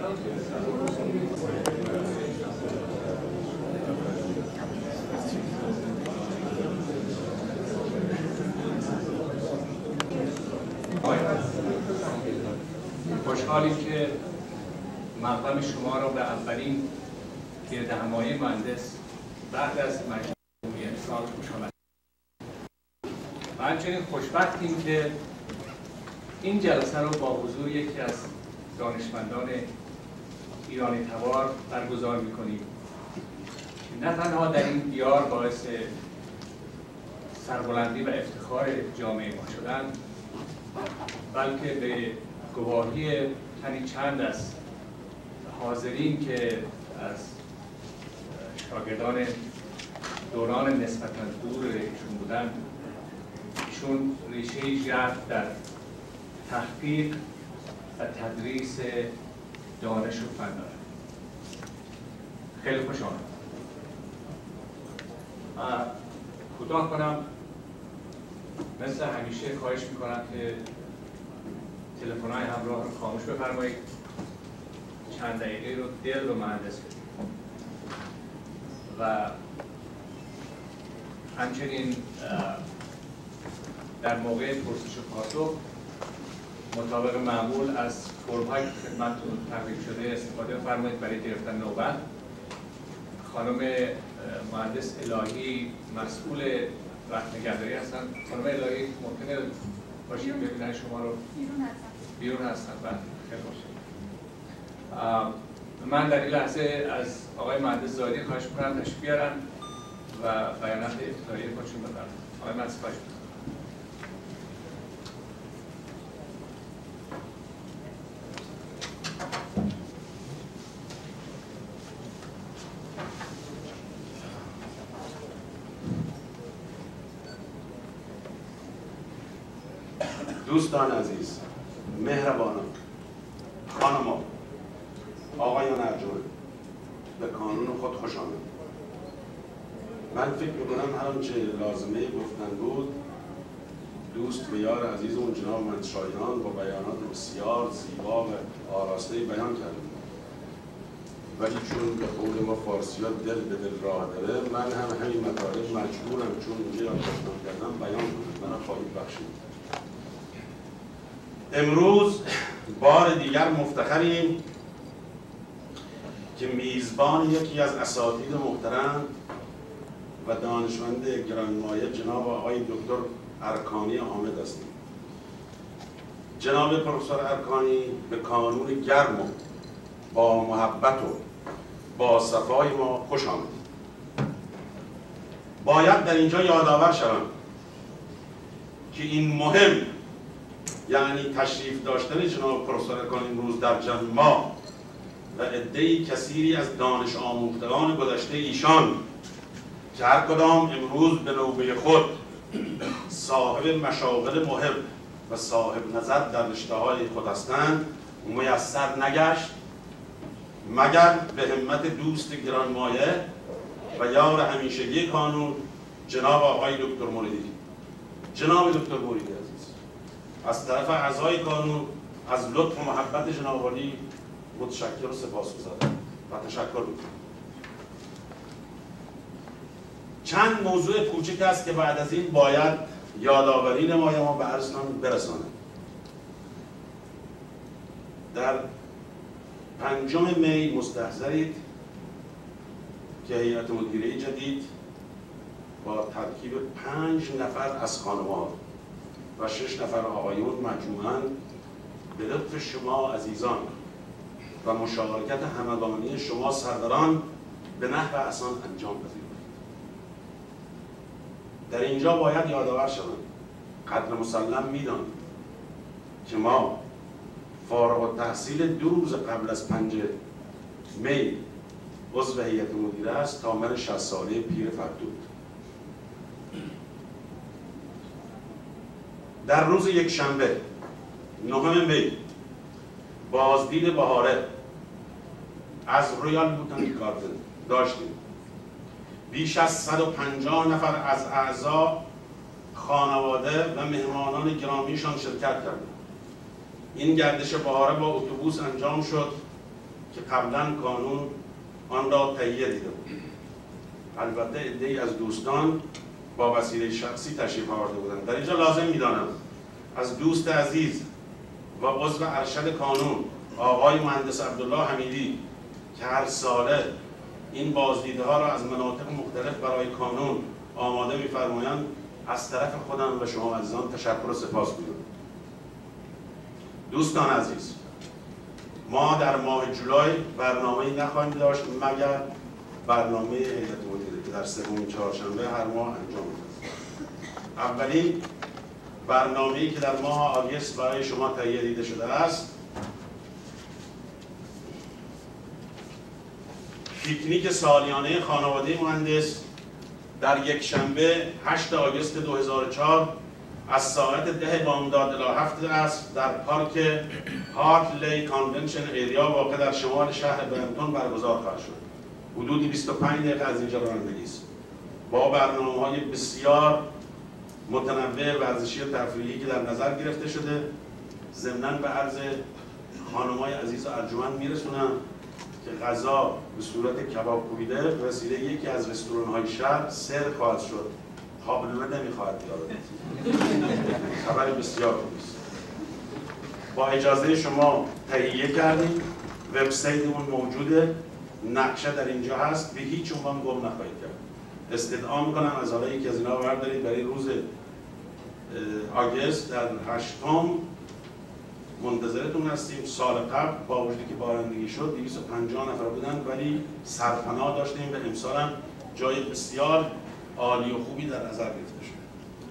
خوشحالیم که مقام شما را به اولین گردهمایی مهندس بعد از مجلس عمومی امسال خوش آمدید. و همچنین خوشبختیم که این جلسه را با حضور یکی از دانشمندان ایرانی تبار برگزار می‌کنیم. نه تنها در این دیار باعث سربلندی و افتخار جامعه ما شدند، بلکه به گواهی تنی چند از حاضرین که از شاگردان دوران نسبتاً دور ایشون بودند، ایشون ریشه ژرف در تحقیق و تدریس دانش و فن دارند. خیلی خوش آمد. کوتاه کنم، مثل همیشه خواهش میکنم که تلفن‌های همراه رو خاموش بفرمایید، چند دقیقه رو دل رو مهندس بدید و همچنین در موقع پرسش و پاسخ مطابق معمول از فرم‌های خدمتتون تقدیم شده استفاده بفرمایید برای گرفتن نوبت. خانم مهندس الهی مسئول وقت نگهداری هستن. خانم الهی ممکنه باشید ببینن شما رو؟ بیرون هستن. بعد خیلی باشه. من در این لحظه از آقای مهندس زاهدی خواهش می‌کنم تشریف بیارن و بیانات افتتاحیه خودشون بدن. آقای مهندس خواهش می‌کنم. دوستان عزیز، مهربانان، خانمان، آقایان ارجمند، به کانون خود خوش آمدید. من فکر میکنم هر آنچه لازمه گفتن بود دوست و یار عزیزمون جناب مهندس شایان با بیانات بسیار زیبا و آراسته بیان کرده، ولی چون به قول ما فارسی‌ها دل به دل راه داره، من هم همین مطالب مجبورم چون اینجا یادداشت کردم بیان کنم. من خواهید بخشید. امروز بار دیگر مفتخریم که میزبان یکی از اساتید محترم و دانشمند گرانمایه جناب آقای دکتر ارکانی حامد هستیم. جناب پروفسور ارکانی به کانون گرم و با محبت و با صفای ما خوش آمدید. باید در اینجا یادآور شوم که این مهم، یعنی تشریف داشتن جناب پروفسور ارکانی امروز در جمع ما و عده‌ای کثیری از دانش آموختگان گذشته ایشان که هر کدام امروز به نوبه خود صاحب مشاغل مهم و صاحب نظر در رشته‌های خود هستند، میسر نگشت مگر به همت دوست گرانمایه و یار همیشگی کانون جناب آقای دکتر موریدی. جناب دکتر موریدی عزیز، از طرف اعضای کانون از لطف و محبت جناب عالی متشکر و سپاسگزارم و تشکر می‌کنم. چند موضوع کوچک است که بعد از این باید یادآوری نمایم و به عرضتان برسانم. در 5 می مستحضرید که هیئت مدیره جدید با ترکیب 5 نفر از خانوار و 6 نفر آقایون مجموعاً به لطف شما عزیزان و مشارکت همگانی شما سرداران به نحو احسان انجام پذیرد. در اینجا باید یادآور شوم، قدر مسلم میدان که ما فارغ التحصیل 2 روز قبل از 5 می عضو هیئت مدیره است تا من 60 ساله پیر فردود. در روز یکشنبه 9 می بازدید بهاره از رویال بوتانیک گاردن داشتیم. بیش از 150 نفر از اعضا، خانواده و مهمانان گرامیشان شرکت کردند. این گردش بهاره با اتوبوس انجام شد که قبلا قانون آن را تهیه دیده بود. البته عده‌ای از دوستان با وسیله شخصی تشریف آورده بودند. در اینجا لازم می‌دانم از دوست عزیز و عضو ارشد قانون آقای مهندس عبدالله حمیدی که هر ساله این بازدیدها را از مناطق مختلف برای قانون آماده می‌فرمایند، از طرف خودم و شما عزیزان تشکر و سپاس می‌کنم. دوستان عزیز، ما در ماه جولای برنامه‌ای نخواهیم داشت مگر برنامه هیئت مدیره که در سومین چهارشنبه هر ماه انجام می‌شود. اولین برنامه‌ای که در ماه آگوست برای شما تهیه دیده شده است، پیکنیک سالیانه خانواده مهندس در یک شنبه 8 آگوست 2004 از ساعت 10 بامداد الی 7 عصر در پارک هارت لیک کانونشن ایریا واقع در شمال شهر برنتون برگزار خواهد شد. حدودی 25 دقیقه از اینجا رانندگی است. با برنامه‌های بسیار متنوع ورزشی و تفریحی که در نظر گرفته شده. ضمناً به عرض خانم‌های عزیز و ارجمند میرسونم که غذا به صورت کباب کوبیده به وسیله یکی از رستوران‌های شهر سرو خواهد شد. قابلمه نمی‌خواهد یاد. خبر بسیار خوبی است. با اجازه شما تهیه کردیم، وبسایتمون موجوده، نقشه در اینجا هست، به هیچ عنوان گم نخواهید کرد. استدعا می‌کنم از حالا یکی از اینا رو بردارید برای روز آگوست در 8م منتظرتون هستیم. سال قبل با وجودی که بارندگی شد 250 نفر بودن ولی سرپناه داشتیم و امسال هم جای بسیار عالی و خوبی در نظر گرفته شده.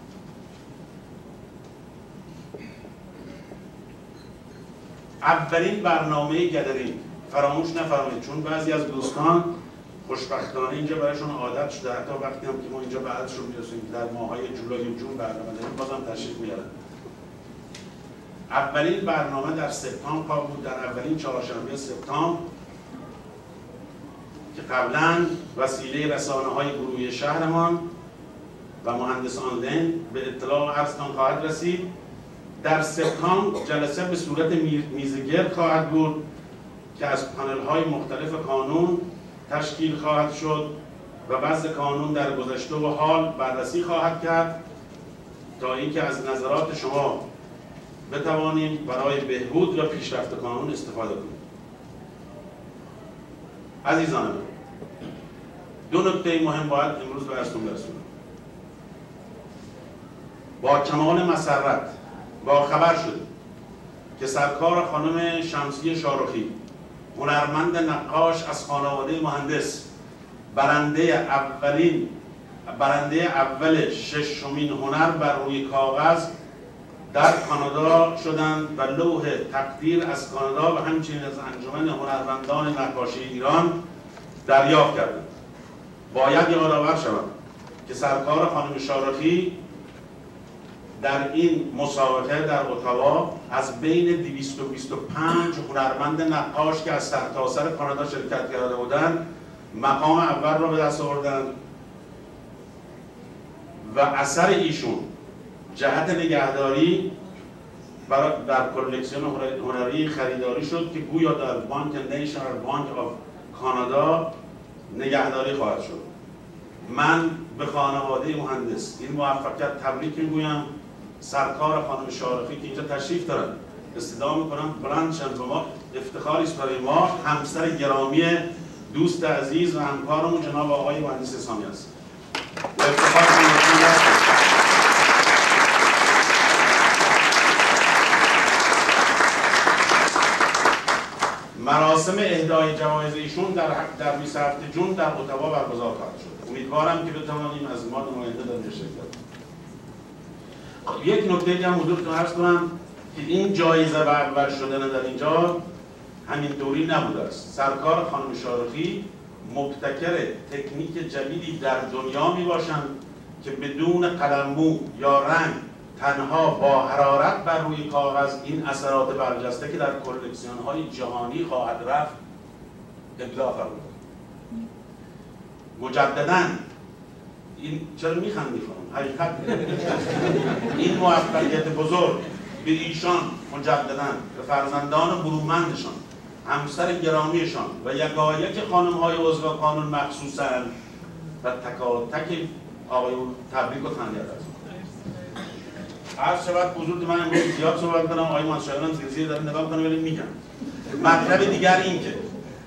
اولین برنامه گدرینگ فراموش نفرمایید، چون بعضی از دوستان خوشبختانه اینجا برایشون عادت شده، حتی وقتی هم که ما اینجا به عرضشون میرسیم که در ماهای جولای و جون برنامه داریم بازم تشریف میارن. اولین برنامه در سپتامبر بود، در اولین چهارشنبه سپتامبر که قبلا وسیله رسانه‌های گروهی شهرمان و مهندس آنلاین به اطلاع عرضتان خواهد رسید. در سپتامبر جلسه به صورت میزگرد خواهد بود که از پانل‌های مختلف قانون تشکیل خواهد شد و وضع قانون در گذشته و حال بررسی خواهد کرد تا اینکه از نظرات شما بتوانیم برای بهبود و پیشرفت قانون استفاده کنیم. عزیزان من، دو نکته مهم باید امروز به عرضتون برسونم. با کمال مسرت با خبر شده که سرکار خانم شمسی شارخی، هنرمند نقاش از خانواده مهندس، برنده اول ششمین هنر بر روی کاغذ در کانادا شدند و لوح تقدیر از کانادا و همچنین از انجمن هنرمندان نقاشی ایران دریافت کردند. باید یادآور شود که سرکار خانم شارخی در این مسابقه در اتاوا از بین 225 هنرمند نقاش که از سرتاسر کانادا شرکت کرده بودند مقام اول را به دست آوردند و اثر ایشون جهت نگهداری در کلکسیون هنری خریداری شد که گویا در بانک نیشنال بانک آف کانادا نگهداری خواهد شد. من به خانواده مهندس این موفقیت تبریک میگویم. سرکار خانم شارخی که اینجا تشریف دارن استدعا میکنم بلند شند و ما افتخاری است برای ما همسر گرامی دوست عزیز و همکارمون جناب آقای مهندس اسامی است. مراسم اهدای جوایز ایشون در 27 جون در اتاوا برگزار خواهد شد. امیدوارم که بتوانیم از ما نماینده در اینجا شرکت کنیم. یک نکته هم حضورتون عرض کنم که این جایزه و اول شدن در اینجا همینطوری نبوده است. سرکار خانم شارخی مبتکر تکنیک جدیدی در دنیا می باشند که بدون قلممو یا رنگ تنها با حرارت بر روی کاغذ این اثرات برجسته که در کلکسیون های جهانی خواهد رفت ابداع فرمود. مجدداً این چرا میخندی خانم؟ حقیقت این موفقیت بزرگ به ایشان مجدداً به فرزندان برومندشان همسر گرامیشان و یکایک خانم‌های عضو کانون مخصوصاً و تکاتک آقایون تبریک و تهنیت است. عرض شود حضور من امروز زیاد صحبت کنم، آقای مانشایان زیر داره نگاه کنه ولی میگم. مطلب دیگر این که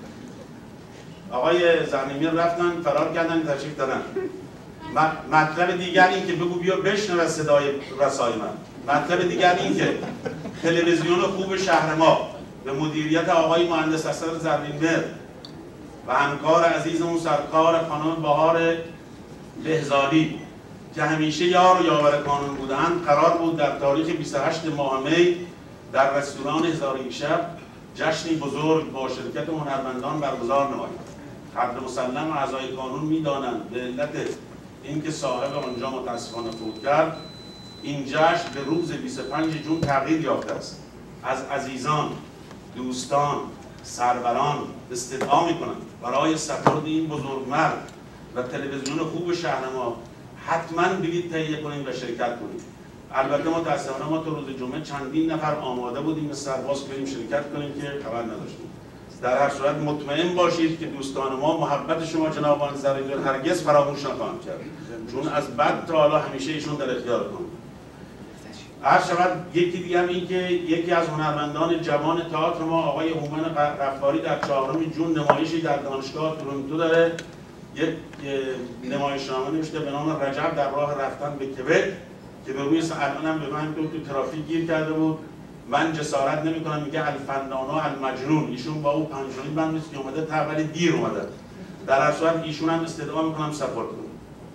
آقای زغنی‌میر رفتن فرار کردن تشریف دادن. مطلب دیگر این که بگو بیا بشنو صدای رسای من. مطلب دیگر این که تلویزیون خوب شهر ما به مدیریت آقای مهندس حسن زغنی‌میر و همکار عزیزمون سرکار خانم بهار بهزادی که همیشه یار و یاور کانون بودند، قرار بود در تاریخ 28 ماه می در رستوران هزار یک شب جشنی بزرگ با شرکت هنرمندان برگزار نمایند. قدر مسلم اعضای کانون می‌دانند به علت اینکه صاحب آنجا متاسفانه فوت کرد، این جشن به روز 25 جون تغییر یافته است. از عزیزان، دوستان، سروران استدعا می‌کنند برای سپرد این بزرگمرد و تلویزیون خوب شهر ما حتما بلیط تهیه کنید و شرکت کنید. البته متاسفانه ما تو روز جمعه چندین نفر آماده بودیم به سرباز بریم شرکت کنیم که خبر نداشتیم. در هر صورت مطمئن باشید که دوستان ما محبت شما جناب زغنی‌میر هرگز فراموش نخواهند کرد، چون از بد تا حالا همیشه ایشون در اختیارتون. عرض شود یکی دیگه هم این که یکی از هنرمندان جوان تئاتر ما آقای هومن غفاری در 4 جون نمایشی در دانشگاه تورنتو داره، یک نمایشنامه نوشته به نام رجب در راه رفتن به کبک که به روی الان هم به من تو ترافیک گیر کرده بود. من جسارت نمی‌کنم، میگه الفنان و المجنون. ایشون با او پنجمی بند نیست که اومده تا ولی دیر اومده. در هر صورت ایشون هم استدعا می‌کنم سپورت کنه.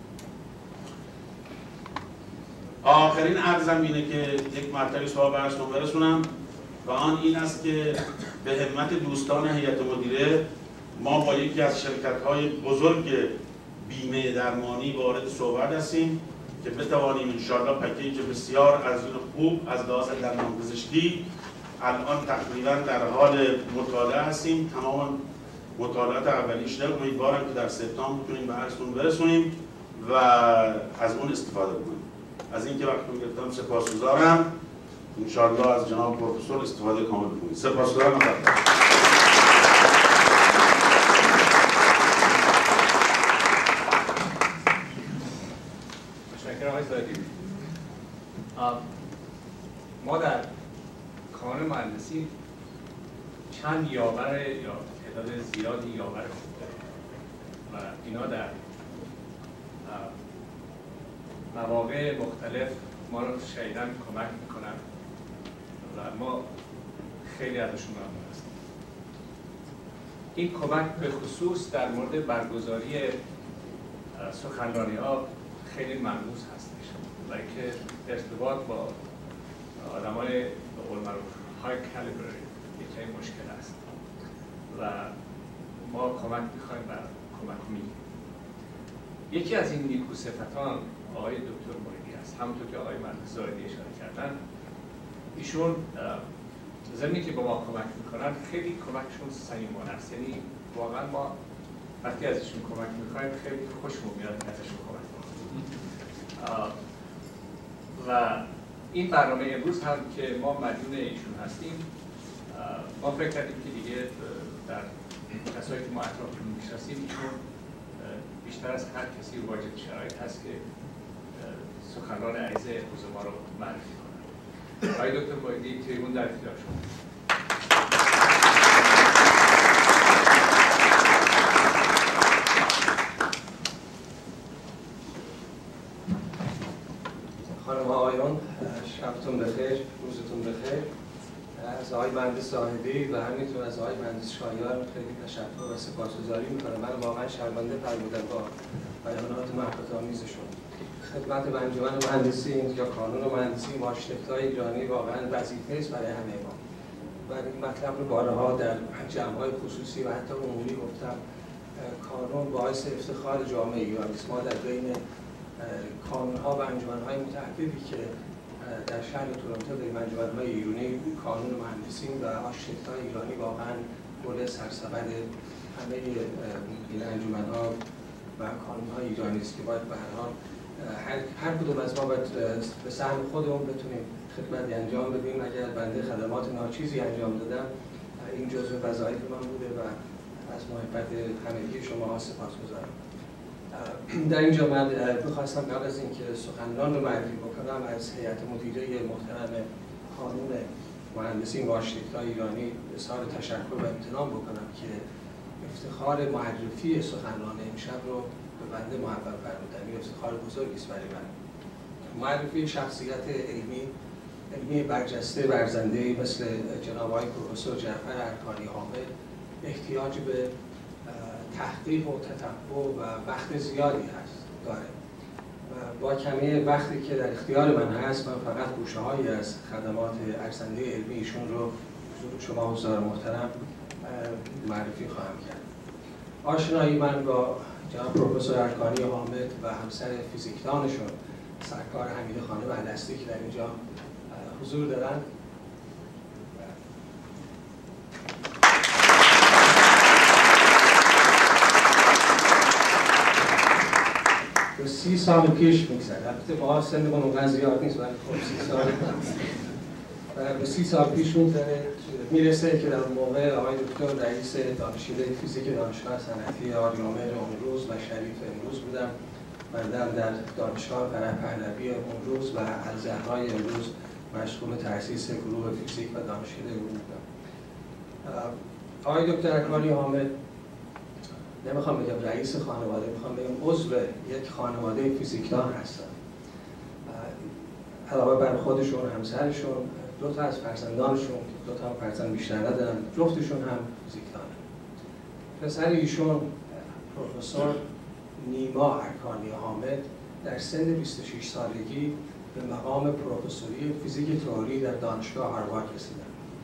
آخرین عرضم اینه که یک مرتبه سوال براتون برسونم و آن این است که به همت دوستان هیئت مدیره ما با یکی از شرکت‌های بزرگ بیمه درمانی وارد صحبت هستیم که بتوانیم انشاءالله پکیج بسیار ارزون خوب از لحاظ درمانپزشکی الان تقریبا در حال مطالعه هستیم. تمام مطالعات اولیش داریم، امیدوارم که در سپتامبر بتونیم به عرضتون برسونیم و از اون استفاده کنیم. از اینکه وقتتون گرفتم سپاسگزارم. انشاءالله از جناب پروفسور استفاده کامل کنید. سپاسگزارم. ما در کانون مهندسی چند یاور یا تعداد زیادی یاور خوب داریم و اینا در مواقع مختلف ما رو شدیداً کمک میکنن و ما خیلی ازشون ممنون هستیم. این کمک به خصوص در مورد برگزاری سخنرانی‌ها خیلی ملموس هستش و که ارتباط با آدمای به قول معروف های کالیبر یکی مشکل است و ما کمک میخوایم و کمک میگیم. یکی از این نیکوصفتان آقای دکتر مریدی است. همونطور که آقای مهندس زاهدی اشاره کردن، ایشون زمینی که با ما کمک میکنن خیلی کمکشون صمیمانه است. یعنی واقعا ما وقتی ازشون کمک میخوایم خیلی خوشمون میاد که ازشون کمک میکنیم. و این برنامه امروز هم که ما مدیون ایشون هستیم، ما فکر کردیم که دیگه در کسایی که ما اطرافمون میشناسیم ایشون بیشتر از هر کسی واجد شرایط هست که سخنران عریض امروز ما رو معرفی کنند. آقای دکتر مریدی، تریبون در اختیار شما. خانم آقایان، شبتون بخیر، روزتون بخیر. از آقای مهندس زاهدی و همینطور از آقای مهندس شایان خیلی تشکر و سپاسگزاری میکنم. من واقعا شرمنده بودم با بیانات محبت آمیزشون. خدمت انجمن مهندسی یا کانون مهندسی مارشتک‌های ایرانی واقعا وظیفه است برای همه ما. و این مطلب رو بارها در جمع‌های خصوصی و حتی عمومی گفتم. کانون باعث افتخار جامعه ایرانی است. ما در بین کانون‌ها و انجمن‌های متعددی که در شهر تورنتو داریم، انجمن‌های ایرانی کانون مهندسی و آرشیتکت‌های ایرانی واقعا مورد سرسبد همه این انجمن‌ها و کانون‌های ایرانی است که باید به هر حال هر کدوم از ما باید به سهم خودمون بتونیم خدمتی انجام بدیم. اگر بنده خدمات ناچیزی انجام دادم این جزء وظایف من بوده و از محبت همگی شما سپاسگزارم. در اینجا من می‌خواستم قبل از اینکه سخنران رو معرفی بکنم از هیئت مدیره محترم خانم مهندسین واشنگتن ایرانی اظهار تشکر و امتنان بکنم که افتخار معرفی سخنران امشب رو به بنده محول فرمودن. این افتخار بزرگی است برای من. معرفی شخصیت علمی برجسته ورزنده‌ای مثل جناب آقای پروفسور جعفر ارکانی حامد احتیاج به تحقیق و تتبع و وقت زیادی داره و با کمی وقتی که در اختیار من هست، من فقط گوشه‌هایی از خدمات ارزنده علمی ایشون رو حضور شما حضار محترم معرفی خواهم کرد. آشنایی من با جناب پروفسور ارکانی حامد و همسر فیزیکدانشون سرکار حمیده خانم الستی که در اینجا حضور دارن به 30 سال پیش میگذره. البته با سنمون اونقدر زیاد نیست ولی خب 30 سال به 30 سال پیش میرسه که در اون موقع آقای دکتر رئیس دانشکده فیزیک دانشگاه صنعتی آریامهر امروز و شریف امروز بودم. من در دانشگاه فرح پهلوی امروز و الزهرای امروز مشغول تأسیس گروه فیزیک و دانشکده علوم بودم. آقای دکتر ارکانی حامد نمیخوام بگم رئیس خانواده، میخوام بگم عضو یک خانواده فیزیکدان هستن. علاوه بر خودشون، همسرشون، دو تا از فرزندانشون، دو تا فرزند بیشتر ندارن، جفتشون هم فیزیکدانن. پسر ایشون پروفسور نیما ارکانی حامد در سن 26 سالگی به مقام پروفسوری فیزیک تئوری در دانشگاه هاروارد رسیدن.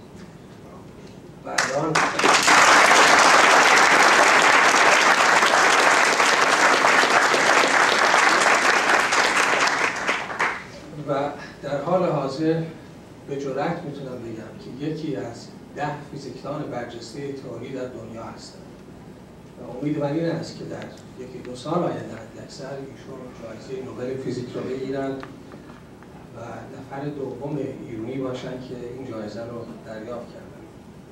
و در حال حاضر به جرئت میتونم بگم که یکی از 10 فیزیکدان برجسته تئوری در دنیا هستند. و امید من این است که در یکی دو سال آینده حداکثر ایشون جایزه نوبل فیزیک رو بگیرن و نفر دوم ایرانی باشن که این جایزه رو دریافت کردن.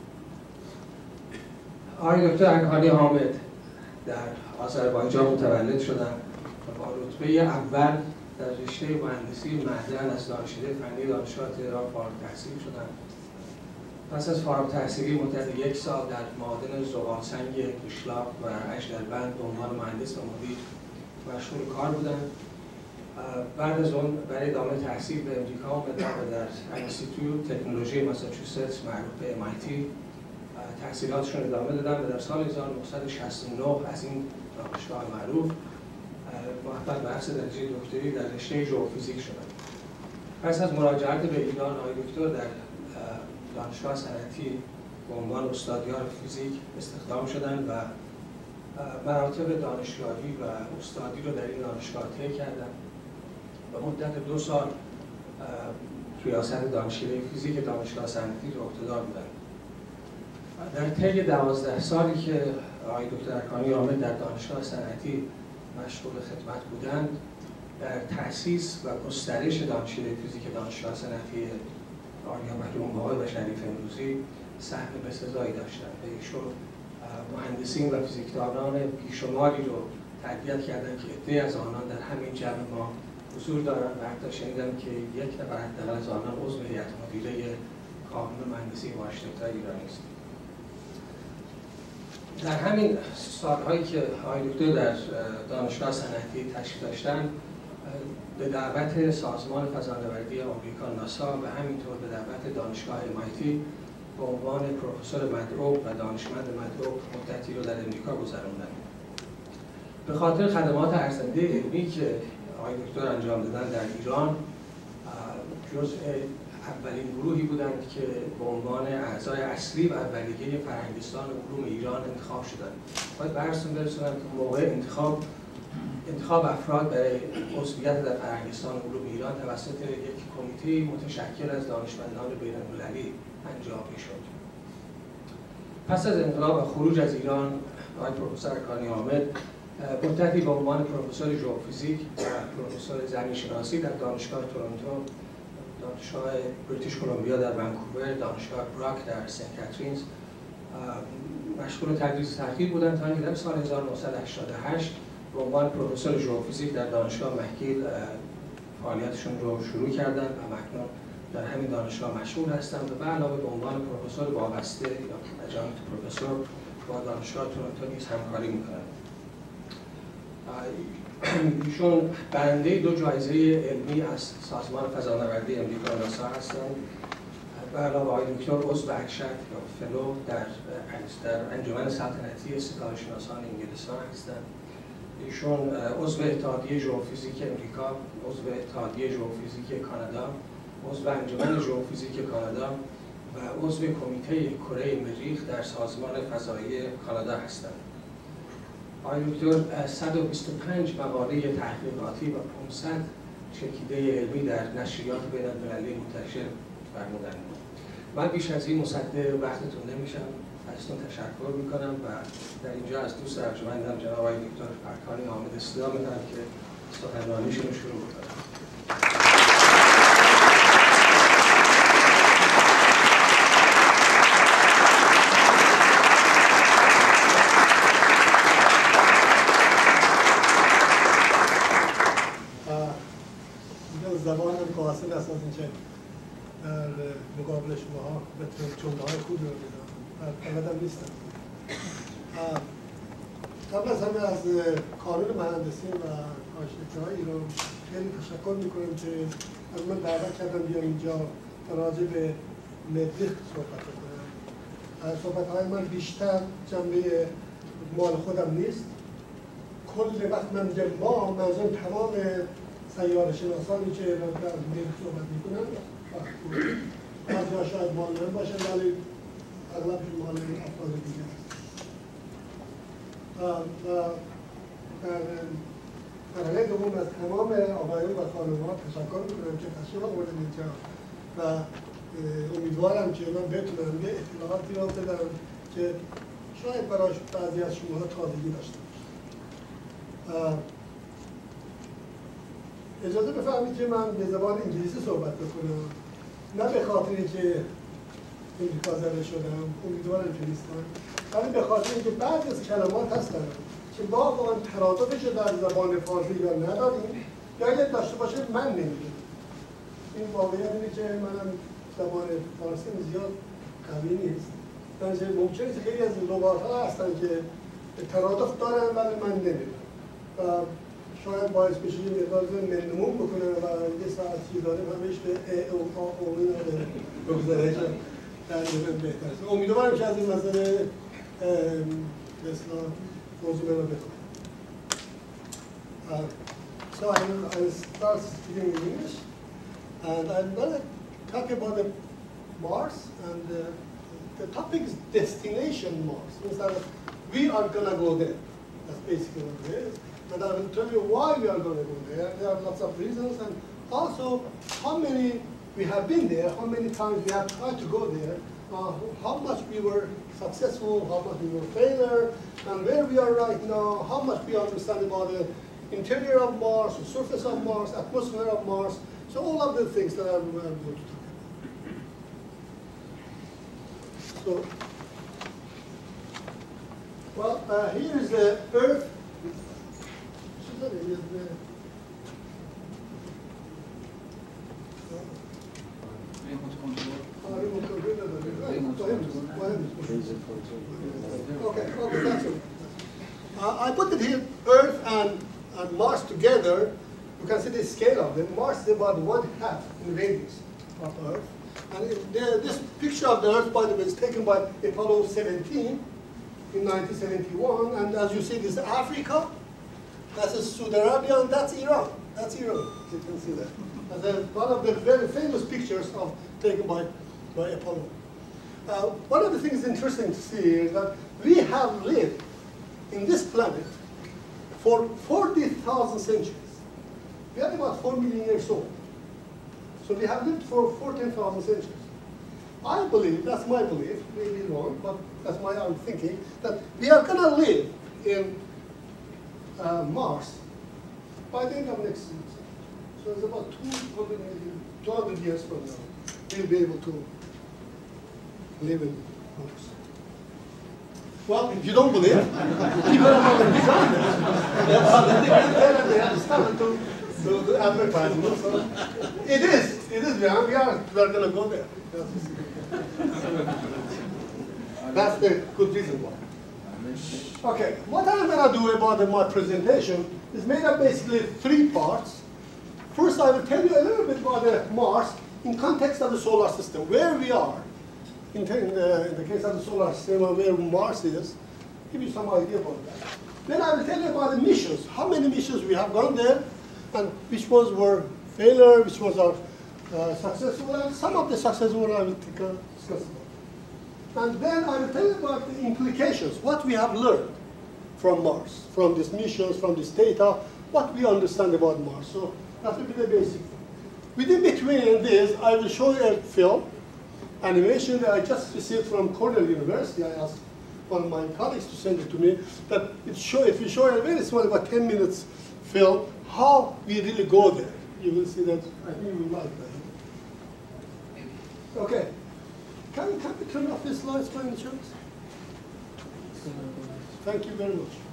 آقای دکتر ارکانی حامد در آذربایجان متولد شدن و با رتبه اول در رشته مهندسی معدن از دانشکده فنی دانشگاه تهران فارغ التحصیل شدند. پس از فارغ التحصیلی مدت 1 سال در معادن زغالسنگ قشلاق و اژدربند به عنوان مهندس و مدیر مشغول کار بودند. بعد از اون برای ادامه تحصیل به امریکا آمدن و در انستیتوت تکنولوژی ماساچوست معروف به MIT تحصیلاتشون ادامه دادن و در سال 1969 از این دانشگاه معروف موفق به اخذ درجه دکتری در رشته ژئوفیزیک شدند. پس از مراجعت به ایران، آقای دکتر در دانشگاه صنعتی به عنوان استادیار فیزیک استخدام شدند و مراتب دانشگاهی و استادی رو در این دانشگاه طی کردند و مدت 2 سال ریاست دانشکده فیزیک دانشگاه صنعتی رو عهده‌دار بودند. در طی 12 سالی که آقای دکتر ارکانی حامد در دانشگاه صنعتی مشغول خدمت بودند، در تأسیس و گسترش دانشکده فیزیک دانشگاه صنعتی آریامهر و شریف امروزی سهم بسزایی داشتند. ایشون مهندسین و فیزیکدانان بیشماری رو تربیت کردند که عده‌ای از آنان در همین جمع ما حضور دارند و حتی شنیدم که یک نفر حداقل از آنان عضو هیئت مدیره کانون مهندسی واشنگتن ایرانی است. در همین سالهایی که آقای دکتر در دانشگاه صنعتی تشریف داشتند، به دعوت سازمان فضانوردی آمریکا ناسا و همینطور به دعوت دانشگاه MIT به عنوان پروفسور مدعو و دانشمند مدعو مدتی رو در امریکا گذراندند. به خاطر خدمات ارزنده علمی که آقای دکتر انجام دادن در ایران، جزء اولین گروهی بودند که به عنوان اعضای اصلی و اولیه فرهنگستان علوم ایران انتخاب شدند. باید برسون برسونم که موقع انتخاب افراد برای عضویت در فرهنگستان علوم ایران توسط یک کمیته متشکل از دانشمندان بین‌المللی انجام می‌شد. پس از انقلاب و خروج از ایران، آقای پروفسور ارکانی حامد مدتی به عنوان پروفسور ژئوفیزیک و پروفسور زمین‌شناسی در دانشگاه تورنتو، دانشگاه بریتیش کلمبیا در ونکوور، دانشگاه براک در سنت کاترینز مشغول تدریس تحقیق بودن تا اینکه در سال 1988 به عنوان پروفسور ژئوفیزیک در دانشگاه مکگیل فعالیتشون رو شروع کردن و اکنون در همین دانشگاه مشغول هستند و به علاوه به عنوان پروفسور وابسته یا ادجانکت پروفسور با دانشگاه تورنتو نیز همکاری میکنند. ایشون برنده 2 جایزه علمی از سازمان فضانوردی امریکا ناسا هستند. به علاوه آقای دکتر عضو ارشد یا فلو در انجمن سلطنتی ستاره شناسان انگلستان هستند. ایشون عضو اتحادیه ژئوفیزیک امریکا، عضو اتحادیه ژئوفیزیک کانادا، عضو انجمن ژئوفیزیک کانادا و عضو کمیته کره مریخ در سازمان فضایی کانادا هستند. آقای دکتر 125 مقاله تحقیقاتی و 500 چکیده علمی در نشریات بین‌المللی منتشر فرمودند. من بیش از این مصدق وقتتون نمیشم، ازتون تشکر میکنم و در اینجا از دوست ارجمندم جناب آقای دکتر فرکانی حامد استدا میکنم که سخنرانیشون رو شروع کنم. زبان قاصد اساس اینکه در مقابل شماها به جمله‌های خوب رو بدم بلدم نیستم. قبل از همه از کانون مهندسی و آرشیتکتورهای ایران خیلی تشکر میکنم که از من دعوت کردم بیام اینجا راجع به مریخ صحبت کنم. صحبت‌های من بیشتر جنبه مال خودم نیست. کل وقت من میگم ما منظور تمام سیاره شناسانی که در مریخ صحبت میکنن بعضی‌ها شاید مال من باشن ولی اغلبشون مال افراد دیگه هست. و در مرحله دوم از تمام آقایون و خانم‌ها تشکر میکنم که تشریف آوردن اینجا و امیدوارم که من بتونم یه اطلاعاتی رو بدم که شاید برای بعضی از شما تازگی داشته باشه. اجازه بفرمایید که من به زبان انگلیسی صحبت بکنم، نه به خاطر اینکه امریکا زده شدم، امیدوارم که نیستم، ولی به خاطر اینکه بعضی از کلمات هستن که واقعا ترادفش در زبان فارسی یا نداریم یا اگر داشته باشه من نمیدونم. این واقعیت اینه که منم زبان فارسی زیاد قوی نیست. بنابراین ممکنه که خیلی از لغات‌ها هستن که ترادف دارن ولی من نمیدونم. شاید باعث بشه یه مقدار منمون بکنه و یه ساعتی داریم همش به اومین رو بگذاره که در نظر بهتر است. امیدوارم که از این مسئله مثلا موضوع رو بکنم. So I'll start speaking in English and I'm going to talk about the Mars and the topic is destination Mars. Means that we are going to go there. That's basically what it is. And I will tell you why we are going to go there. There are lots of reasons, and also how many we have been there, how many times we have tried to go there, how much we were successful, how much we were failure, and where we are right now, how much we understand about the interior of Mars, the surface of Mars, atmosphere of Mars. So all of the things that I'm going to talk about. So, well, here is the Earth. Okay, that's it. I put it here, Earth and Mars together. You can see the scale of them. Mars is about 1/2 in radius of Earth. And this picture of the Earth, by the way, is taken by Apollo 17 in 1971. And as you see, this is Africa. That's Saudi Arabia, and that's Iran. That's Iran. You can see that. That's one of the very famous pictures taken by Apollo. One of the things interesting to see is that we have lived in this planet for 40,000 centuries. We are about 4 million years old. So we have lived for 14,000 centuries. I believe, that's my belief, maybe wrong, but that's my own thinking, that we are going to live in Mars by the end of next century. So it's about 200 years from now, we'll be able to live in Mars. Well, if you don't believe, people are not going to design them. They have started to do advertising. So it is, we are going to go there. That's the good reason why. Okay, what I'm going to do about my presentation is made up basically 3 parts. First, I will tell you a little bit about Mars in context of the solar system, where we are in the case of the solar system, where Mars is, give you some idea about that. Then I will tell you about the missions, how many missions we have gone there, and which ones were failure, which ones are successful, and some of the successful I will discuss about. And then I will tell you about the implications, what we have learned from Mars, from these missions, from this data, what we understand about Mars. So that will be the basic thing. Within between this, I will show you a film, animation that I just received from Cornell University. I asked one of my colleagues to send it to me, that it will show a very small, about 10 minutes film, how we really go there. You will see that, I think you will like that. Okay. Can we turn off these lights by any chance? Thank you very much.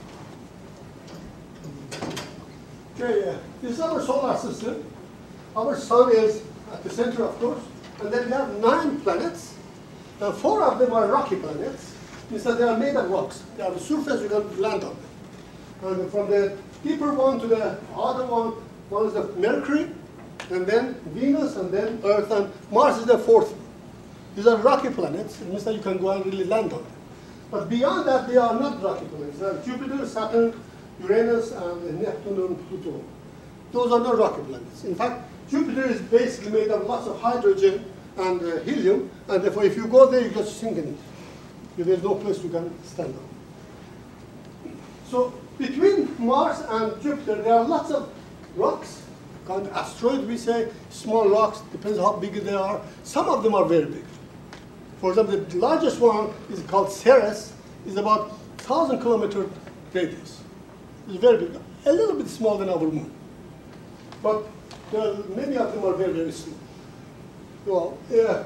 Okay, this is our solar system. Our sun is at the center, of course, and then we have 9 planets, and 4 of them are rocky planets. Means that they are made of rocks. They have a surface, you can land on them. And from the deeper one to the other one is the Mercury, and then Venus, and then Earth, and Mars is the 4th one. These are rocky planets. It means that you can go and really land on them. But beyond that, they are not rocky planets. They are Jupiter, Saturn, Uranus, and Neptune, and Pluto. Those are not rocky planets. In fact, Jupiter is basically made of lots of hydrogen and helium, and therefore if you go there, you just sink in it. There's no place you can stand on. So between Mars and Jupiter, there are lots of rocks, called asteroids, we say, small rocks, depends how big they are. Some of them are very big. For example, the largest one is called Ceres, is about 1,000 kilometer radius. It's very big, a little bit smaller than our moon. But many of them are very, very small. Well,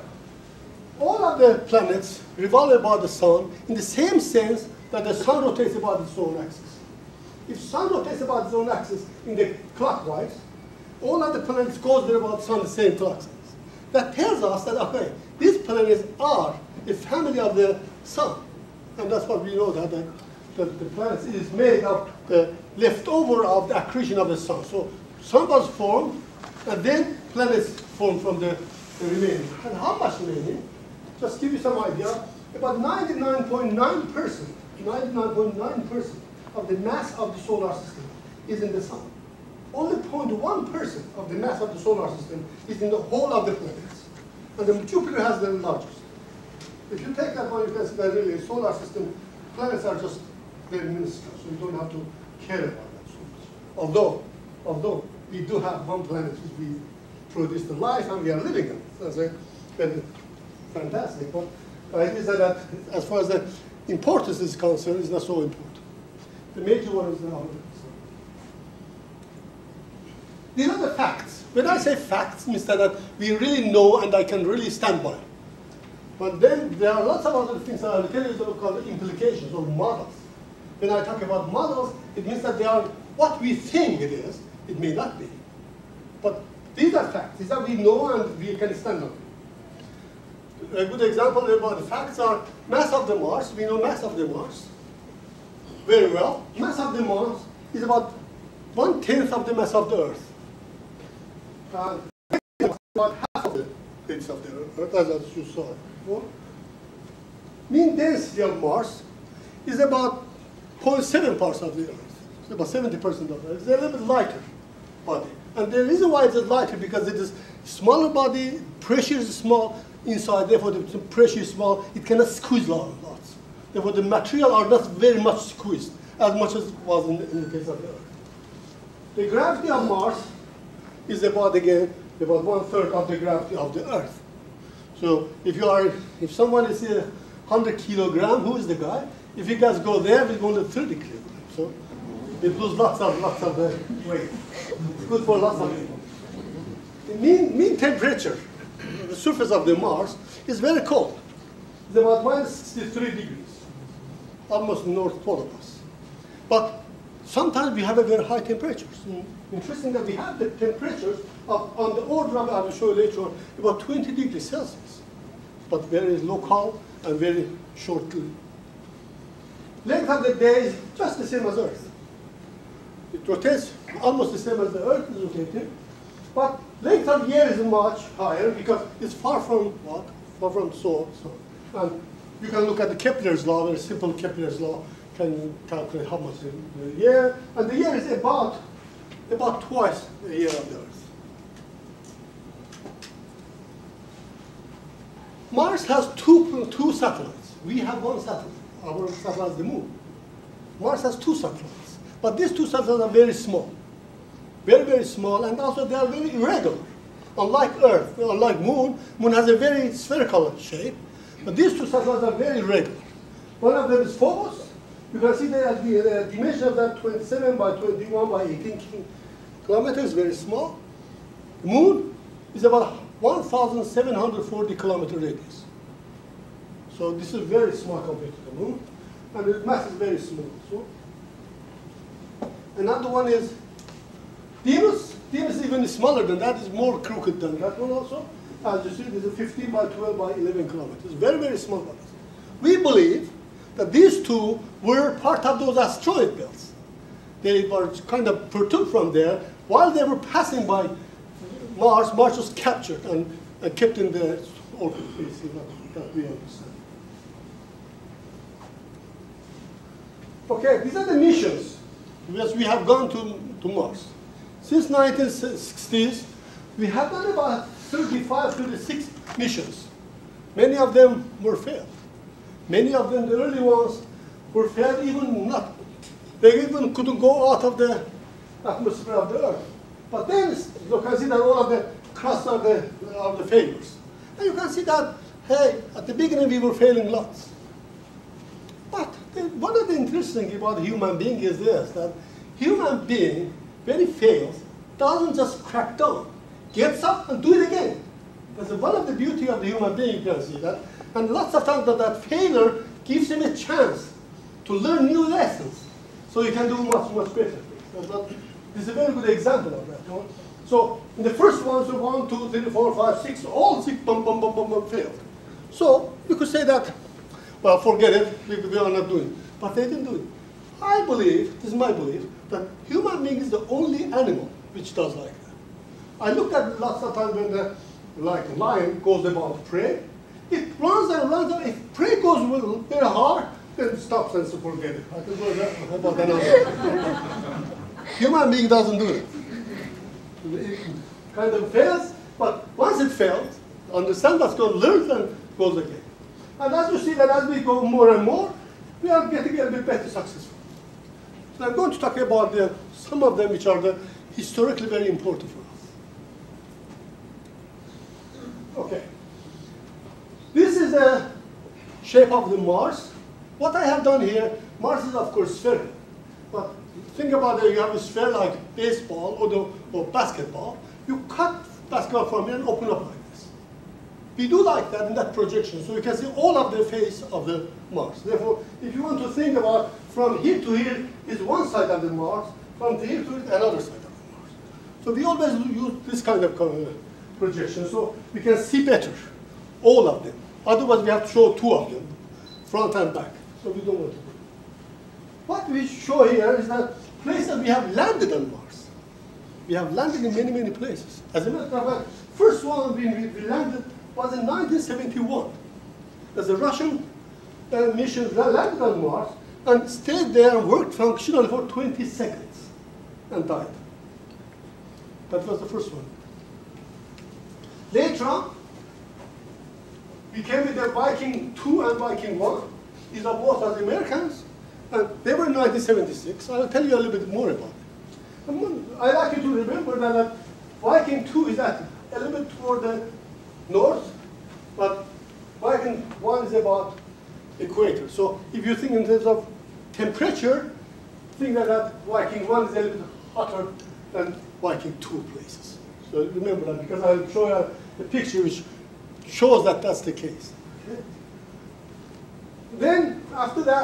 all of the planets revolve about the sun in the same sense that the sun rotates about its own axis. If sun rotates about its own axis in the clockwise, all of the planets goes there about the sun the same clockwise. That tells us that, okay, these planets are a family of the sun. And that's what we know, that the planet is made of the leftover of the accretion of the sun. So sun was formed, and then planets formed from the remaining. And how much remaining? Just give you some idea, about 99.9%, 99.9% of the mass of the solar system is in the sun. Only 0.1% of the mass of the solar system is in the whole of the planets. And then Jupiter has the largest. If you take that one, you can see that really in the solar system, planets are just very minuscule, so you don't have to care about that so much. Although we do have one planet which we produce the life and we are living in. That's very fantastic. But it is that as far as the importance is concerned, it's not so important. The major one is the other. These are the facts. When I say facts, it means that we really know and I can really stand by. But then there are lots of other things that I will tell you that are called implications or models. When I talk about models, it means that they are what we think it is. It may not be. But these are facts. These are we know and we can stand on. A good example about the facts are mass of the Mars. We know mass of the Mars very well. Mass of the Mars is about 1/10 of the mass of the Earth. About half of the mass of the Earth, as you saw before. Mean density of Mars is about 0.7 parts of the Earth. It's about 70% of the Earth. It's a little bit lighter body. And the reason why it's lighter because it is smaller body, pressure is small inside, therefore the pressure is small, it cannot squeeze lots. Therefore the material are not very much squeezed, as much as was in the case of the Earth. The gravity of Mars is about 1/3 of the gravity of the Earth. So if someone is 100 kilogram, who is the guy? If you guys go there, we're going to 30 kilograms. So it loses lots of the weight. It's good for lots of people. The mean temperature, the surface of the Mars, is very cold. It's about -63 degrees. almost North Pole of us. But sometimes we have a very high temperatures. Interesting that we have the temperatures of, on the order of, I will show you later on, about 20 degrees Celsius, but very local and very short-lived. Length of the day is just the same as Earth. It rotates almost the same as the Earth is rotating, but length of year is much higher because it's far from what? Far from so. And you can look at the Kepler's law, very simple Kepler's law, can calculate how much in the year, and the year is about twice the year of the Earth. Mars has two satellites. We have one satellite. Our satellite is the Moon. Mars has two satellites, but these two satellites are very small, very, very small, and also they are very irregular. Unlike Earth, unlike Moon, Moon has a very spherical shape, but these two satellites are very irregular. One of them is Phobos. You can see that the dimension of that 27 by 21 by 18 kilometers, very small. The Moon is about 1,740 kilometer radius. So this is very small compared to the Moon, and the mass is very small. So another one is Deimos. Deimos is even smaller than that, is more crooked than that one also. As you see, this is 15 by 12 by 11 kilometers. Very, very small bodies. We believe that these two were part of those asteroid belts. They were kind of perturbed from there. While they were passing by Mars, Mars was captured and kept in the orbit, basically, that we understand. Okay, these are the missions because we have gone to Mars. Since 1960s, we have done about 35, 36 missions. Many of them were failed. Many of them, the early ones, were failed, they even couldn't go out of the atmosphere of the Earth. But then you can see that all of the crusts are the failures. And you can see that, hey, at the beginning we were failing lots. But one of the interesting about human being is this, that human being, when he fails, doesn't just crack down. Gets up and do it again. That's one of the beauty of the human being, you can see that. And lots of times that failure gives him a chance to learn new lessons. So you can do much, much better. This is a very good example of that. So in the first ones, 1, 2, 3, 4, 5, 6, all 6 failed. So you could say that, well, forget it, we are not doing it. But they didn't do it. I believe, this is my belief, that human being is the only animal which does like that. I looked at lots of times when the lion goes about prey. It runs and runs, and if prey goes very hard, then it stops and so forget it. I can go there, about another. Human being doesn't do it. It kind of fails, but once it fails, understand what's going, learns and goes again. And as you see that as we go more and more, we are getting a bit better successful. So I'm going to talk about some of them which are historically very important for us. Okay. This is the shape of the Mars. What I have done here, Mars is of course spherical. But think about it, you have a sphere like baseball or basketball. You cut basketball from here and open up like this. We do like that in that projection, so you can see all of the face of the Mars. Therefore, if you want to think about from here to here is one side of the Mars, from here to here another side of the Mars. So we always use this kind of projection, so we can see better all of them. Otherwise, we have to show two of them, front and back. So we don't want to do it. What we show here is that places we have landed on Mars. We have landed in many, many places. As a matter of fact, first one we landed was in 1971. There's a Russian mission landed on Mars and stayed there and worked functionally for 20 seconds and died. That was the first one. Later on, we came with the Viking 2 and Viking 1. These are both as Americans. And they were in 1976. I'll tell you a little bit more about it. I'd like you to remember that Viking 2 is a little bit toward the north, but Viking 1 is about equator. So if you think in terms of temperature, think that Viking 1 is a little bit hotter than Viking 2 places. So remember that, because I'll show you a picture which shows that that's the case. Okay? Then, after that,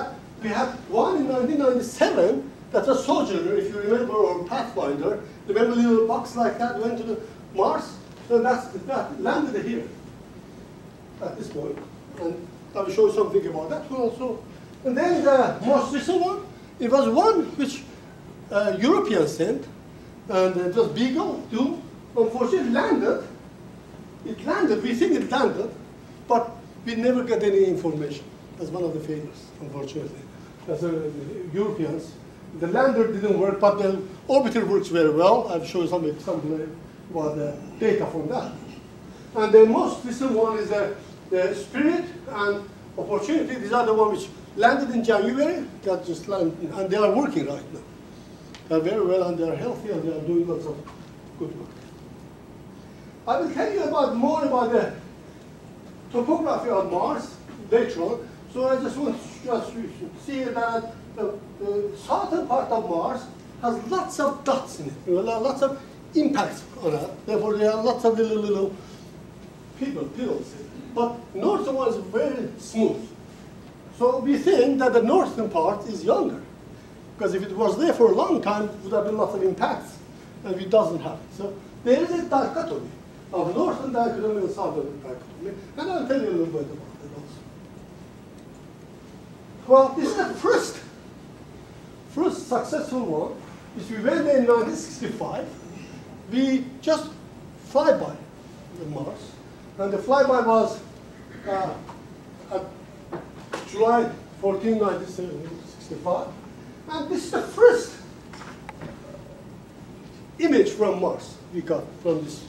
We had one in 1997 that was Sojourner, if you remember, or Pathfinder. Remember a little box like that went to the Mars? So that landed here at this point. And I will show you something about that one also. And then the most recent one, it was one which Europeans sent, and it was Beagle 2. Unfortunately, it landed. It landed, we think it landed, but we never get any information. That's one of the failures, unfortunately. As the Europeans, the lander didn't work, but the orbiter works very well. I'll show you some about the data from that. And the most recent one is the Spirit and Opportunity. These are the ones which landed in January. They just landed, and they are working right now. They are very well, and they are healthy, and they are doing lots of good work. I will tell you more about the topography of Mars later on. So I just want to see that the southern part of Mars has lots of dots in it, lots of impacts on it. Therefore, there are lots of little pillows. But northern one is very smooth. So we think that the northern part is younger, because if it was there for a long time, it would have been lots of impacts, and it doesn't have it. So there is a dichotomy of northern dichotomy and southern dichotomy, and I'll tell you a little bit about it also. Well, this is the first successful one, which we went there in 1965. We just fly by the Mars, and the flyby was at July 14, 1965, and this is the first image from Mars we got from this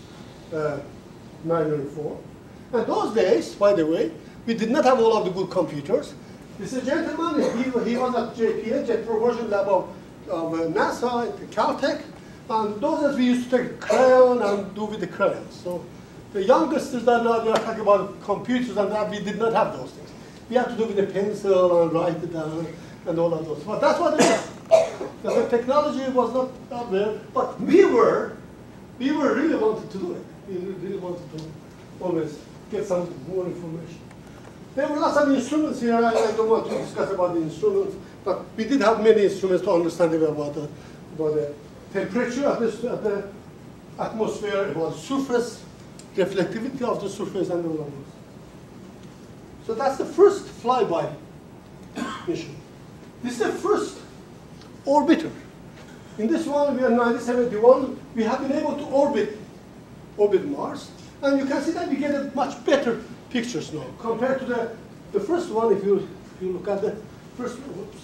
904. And those days, by the way, we did not have all of the good computers. This gentleman, he was at JPL, Jet Propulsion Lab of NASA, at Caltech, and those days we used to take crayon and do with the crayons. So the youngsters that now they are talking about computers and that, we did not have those things. We had to do with a pencil and write it down and all of those. But that's what it is. The technology was not out there, but we really wanted to do it. We really wanted to always get some more information. There were lots of instruments here. I don't want to discuss about the instruments, but we did have many instruments to understand about the temperature of the atmosphere, about surface, reflectivity of the surface, and all of those. So that's the first flyby mission. This is the first orbiter. In this one, we are 1971. We have been able to orbit Mars, and you can see that we get a much better pictures now compared to the first one. If you look at the first one, oops.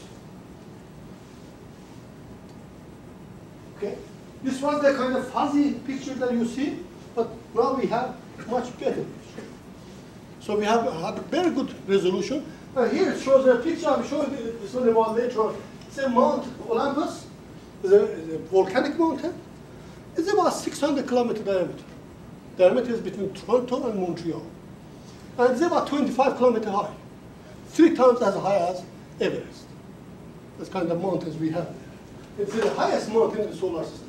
Okay, this was the kind of fuzzy picture that you see, but now we have much better picture. So we have had a very good resolution. And here it shows a picture. I'm showing this one about later on. It's a Mount Olympus. It's a volcanic mountain. It's about 600 kilometer diameter. Diameter is between Toronto and Montreal. And it's about 25 kilometers high. 3 times as high as Everest. That's kind of mountains we have there. It's the highest mountain in the solar system.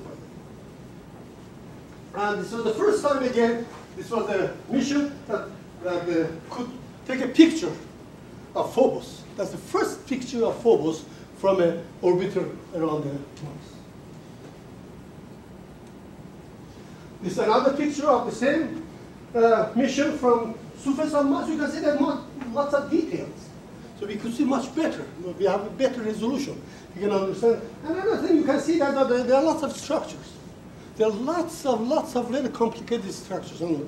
And this was the first time again, this was a mission that could take a picture of Phobos. That's the first picture of Phobos from an orbiter around the Mars. This is another picture of the same mission from surface of Mars. You can see there are lots of details. So we could see much better. We have a better resolution. You can understand. Another thing, you can see that there are lots of structures. There are lots of very complicated structures on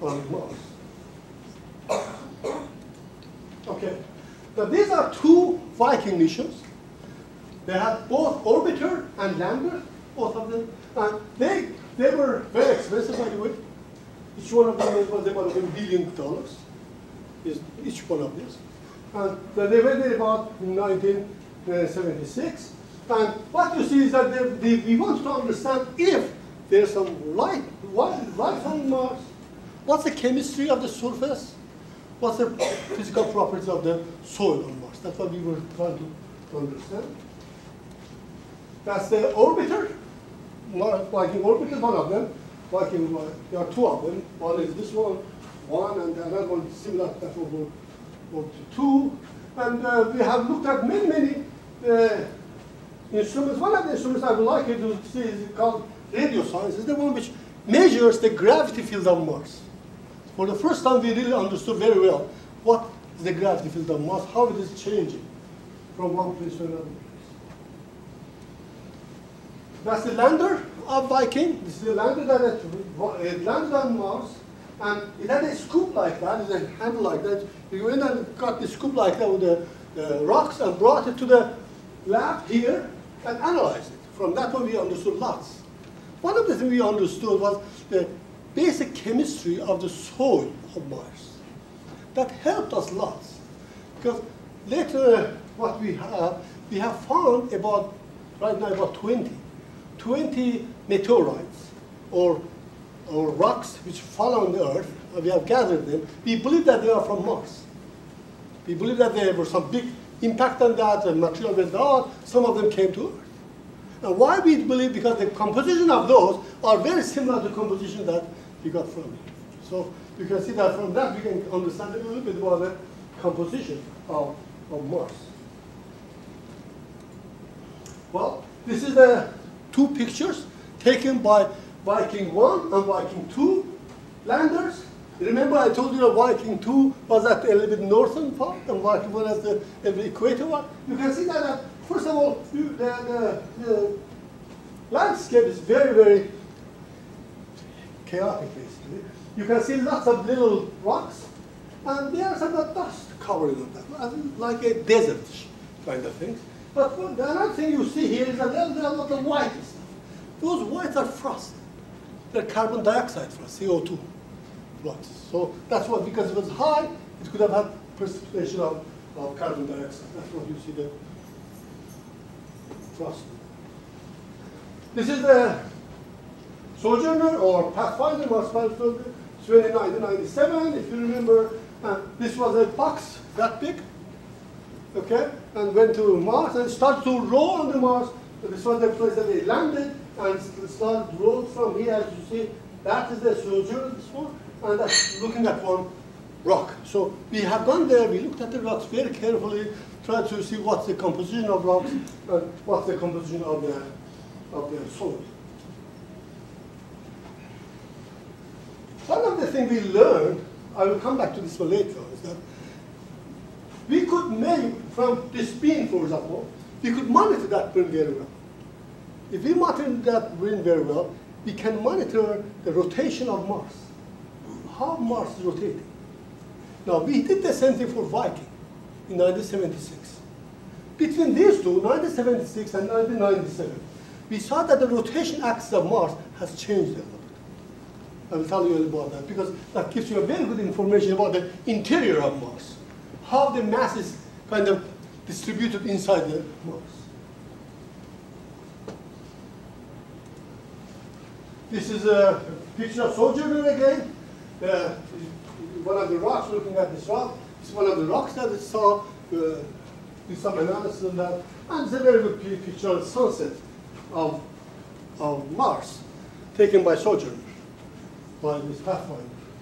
Mars. Okay. Now these are 2 Viking missions. They had both orbiter and lander, both of them. And they were very expensive, by the way. Each one of them was about $1 billion. Each one of these. And they went there about in 1976. And what you see is that we want to understand if there's some life on Mars. What's the chemistry of the surface? What's the physical properties of the soil on Mars? That's what we were trying to understand. That's the orbiter. Viking orbiter, one of them. Viking, there are 2 of them. One is this one, and another one similar to that one, 2. And we have looked at many instruments. One of the instruments I would like you to see is called radio science. It's the one which measures the gravity field of Mars. For the first time, we really understood very well what is the gravity field of Mars, how it is changing from one place to another place. That's the lander of Viking. This is the lander that landed on Mars. And it had a scoop like that, it's a handle like that. We went and got the scoop like that with the rocks and brought it to the lab here and analyzed it. From that one, we understood lots. One of the things we understood was the basic chemistry of the soil of Mars. That helped us lots. Because later, what we have found about, right now, about 20 meteorites or rocks which fall on the Earth, and we have gathered them. We believe that they are from Mars. We believe that there was some big impact on that, and material went out, some of them came to Earth. And why we believe? Because the composition of those are very similar to the composition that we got from it. So you can see that from that we can understand a little bit about the composition of Mars. Well, this is the two pictures taken by Viking 1 and Viking 2 landers. Remember I told you that Viking 2 was at a little bit northern part and Viking 1 has the equator one. You can see that, first of all, the landscape is very, very chaotic, basically. You can see lots of little rocks, and there's some dust covering on them, like a desert kind of thing. But the another thing you see here is that there's a lot of white stuff. Those whites are frost. They're carbon dioxide frost, CO2 flux. So that's what, because it was high, it could have had precipitation of carbon dioxide. That's what you see the frost. This is the Sojourner or Pathfinder, Mars Pathfinder, 1997. If you remember, this was a box that big, okay, and went to Mars and started to roll on the Mars. So this was the place that they landed and started to roll from here. As you see, that is the Sojourner, this one, and that's looking at one rock. So we have gone there, we looked at the rocks very carefully, tried to see what's the composition of rocks and what's the composition of the soil. One of the things we learned, I will come back to this one later, is that we could make, from this beam, for example, we could monitor that wind very well. If we monitor that wind very well, we can monitor the rotation of Mars, how Mars is rotating. Now, we did the same thing for Viking in 1976. Between these two, 1976 and 1997, we saw that the rotation axis of Mars has changed a little bit. I will tell you about that, because that gives you a very good information about the interior of Mars, how the mass is kind of distributed inside the Mars. This is a picture of Sojourner again. One of the rocks, looking at this rock, it's one of the rocks that I saw, did some analysis on that, and it's a very good picture of the sunset of Mars, taken by Sojourner, by this Pathfinder.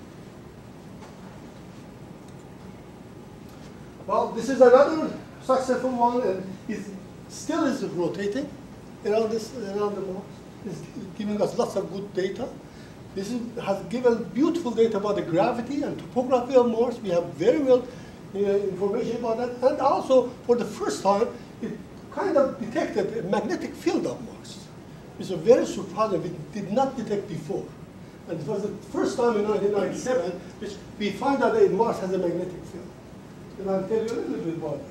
Well, this is another successful one, and it still is rotating around the Mars. It's giving us lots of good data. This has given beautiful data about the gravity and topography of Mars. We have very well information about that. And also, for the first time, it kind of detected a magnetic field of Mars. It's a very surprising. We did not detect before. And it was the first time in 1997 which we found out that Mars has a magnetic field. And I'll tell you a little bit about that.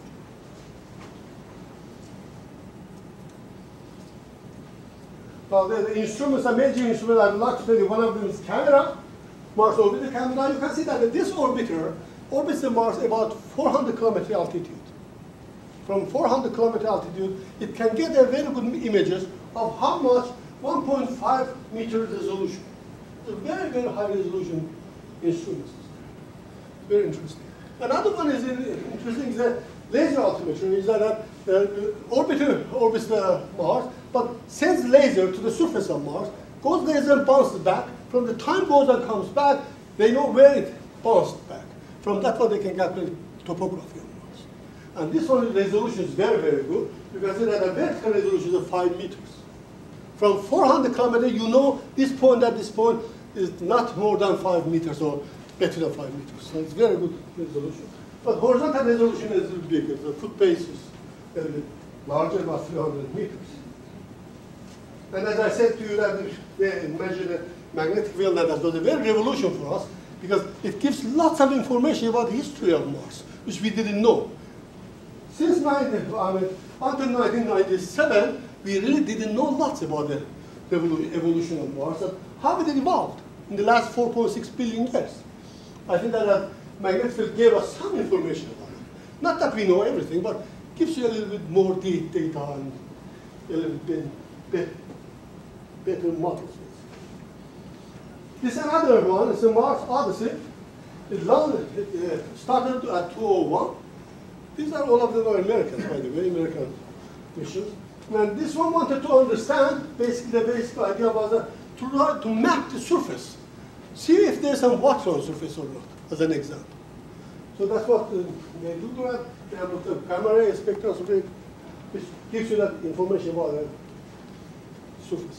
Well, the instruments, the major instruments I would like to tell you, one of them is camera, Mars orbiter camera. You can see that this orbiter orbits the Mars about 400 kilometer altitude. From 400 kilometer altitude, it can get a very good images of how much 1.5 meter resolution. It's a very, very high resolution instrument. Very interesting. Another one is interesting is the laser altimeter. Is that the orbiter orbits the Mars, but sends laser to the surface of Mars, goes laser and bounces back. From the time goes and comes back, they know where it bounced back. From that one, they can calculate topography of Mars. And this one, resolution is very, very good. You can see that the vertical resolution is 5 meters. From 400 kilometers, you know this point at this point is not more than 5 meters or better than 5 meters. So it's very good resolution. But horizontal resolution is a little bigger. The foot base is a little bit larger, about 300 meters. And as I said to you, that they measure the magnetic field, that was a very revolution for us because it gives lots of information about the history of Mars, which we didn't know. Since until 1997, we really didn't know lots about the evolution of Mars and how it evolved in the last 4.6 billion years. I think that magnetic field gave us some information about it. Not that we know everything, but gives you a little bit more data and a little bit better models. This is another one. It's a Mars Odyssey. It started at 201. These are all of them are Americans, by the way, American missions. And this one wanted to understand, basically the basic idea was to try to map the surface. See if there's some water on the surface or not, as an example. So that's what they do to that. They have the camera, spectroscopy, which gives you that information about the surface.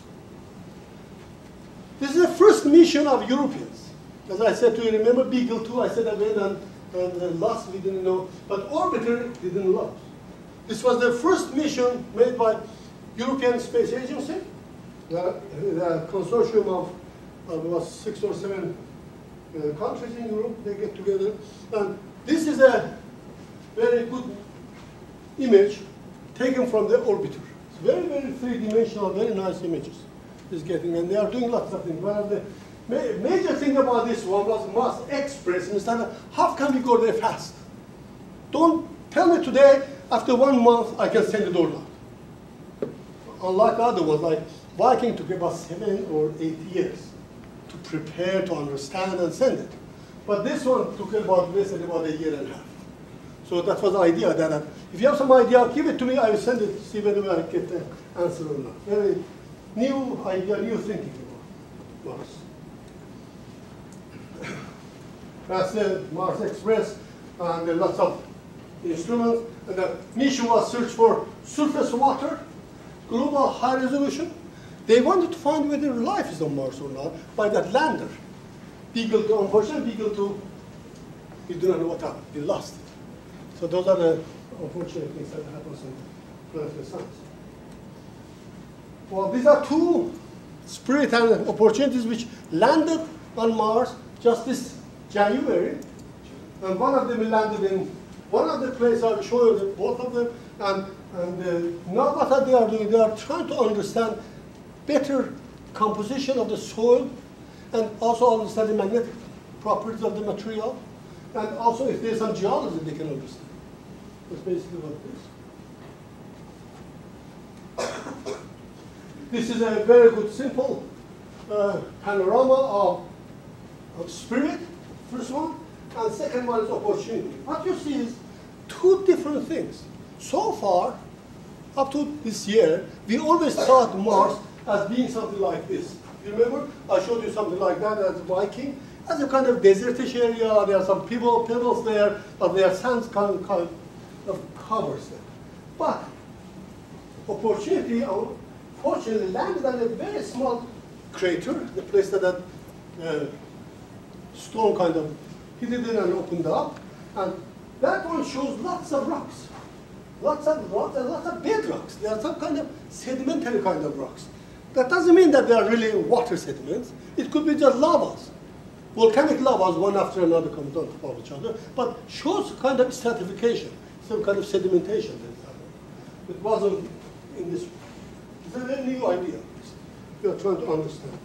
This is the first mission of Europeans. As I said to you, remember Beagle 2, I said I went and lost, we didn't know, but Orbiter didn't lose. This was the first mission made by European Space Agency, the consortium of about 6 or 7 countries in Europe, they get together. And this is a very good image taken from the orbiter. It's very, very three-dimensional, very nice images it's getting, and they are doing lots of things. One of the major thing about this one was Mars Express, instead of how can we go there fast? Don't tell me today, after 1 month, I can send it or not. Unlike other ones, like Viking took about 7 or 8 years to prepare, to understand, and send it. But this one took about less than about 1.5 years. So that was the idea, that if you have some idea, give it to me, I will send it, see whether I get the answer or not. Very new idea, new thinking about Mars. That's the Mars Express, and there are lots of instruments. And the mission was search for surface water, global high resolution. They wanted to find whether life is on Mars or not by that lander. Beagle 2, unfortunately, Beagle 2, we do not know what happened. We lost it. So those are the unfortunate things that happen in planetary science. Well, these are two Spirit and opportunities which landed on Mars just this January. And one of them landed in one of the places. I'll show you both of them. And now what they are doing, they are trying to understand better composition of the soil and also understand the magnetic properties of the material. And also if there's some geology they can understand. That's basically what it is. This is a very good, simple panorama of Spirit, first one, and second one is opportunity. What you see is two different things. So far, up to this year, we always thought Mars as being something like this. You remember? I showed you something like that as Viking, as a kind of desertish area. There are some pebbles there, but there are sands kind of covers there. But opportunity, fortunately, landed on a very small crater, the place that stone kind of hit it in and opened up. And that one shows lots of rocks. Lots of rocks and lots of bedrocks. They are some kind of sedimentary kind of rocks. That doesn't mean that they are really water sediments. It could be just lavas. Volcanic lavas, one after another, comes on top of each other, but shows kind of stratification, some kind of sedimentation. It wasn't in this. It's a very new idea. We are trying to understand.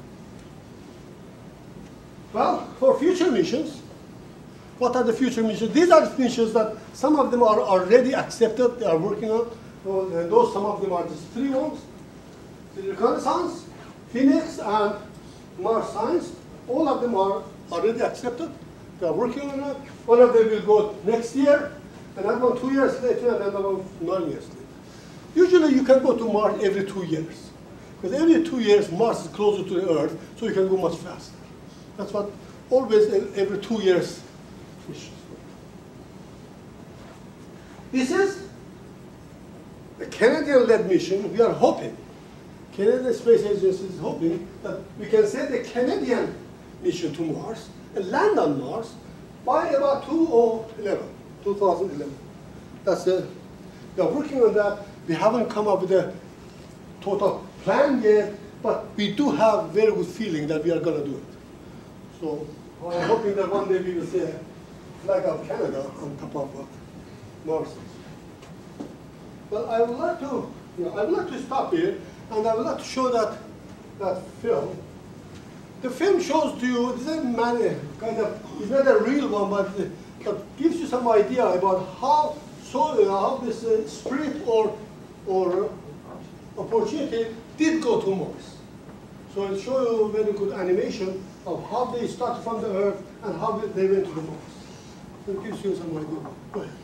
Well, for future missions, what are the future missions? These are missions that some of them are already accepted, they are working on. And those, some of them are just 3 ones. The Reconnaissance, Phoenix, and Mars Science. All of them are already accepted. They are working on it. One of them will go next year, another one 2 years later, and another one 9 years later. Usually you can go to Mars every 2 years. Because every 2 years, Mars is closer to the Earth, so you can go much faster. That's what always every 2 years missions. This is a Canadian-led mission. We are hoping, Canadian Space Agency is hoping that we can send a Canadian mission to Mars and land on Mars by about 2011. That's it. We are working on that. We haven't come up with a total plan yet, but we do have very good feeling that we are going to do it. So I'm hoping that one day we will see a flag of Canada on top of Mars. Well, I would like to stop here, and I would like to show that film. The film shows to you, it's a it's not a real one, but it gives you some idea about how this spirit or opportunity did go to Mars. So it shows you a very good animation of how they started from the Earth and how they went to the Mars. So it gives you some idea. Go ahead.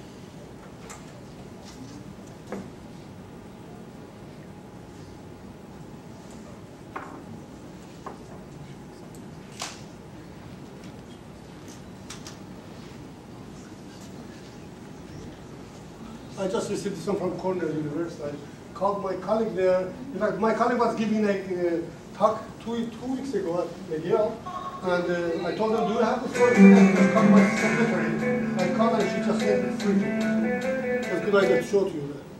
I just received this one from Cornell University. I called my colleague there. In fact, my colleague was giving a talk two weeks ago at Yale, and I told them, do you have this one? I called my secretary. I called her, and she just sent it free. It's a good idea to show to you that.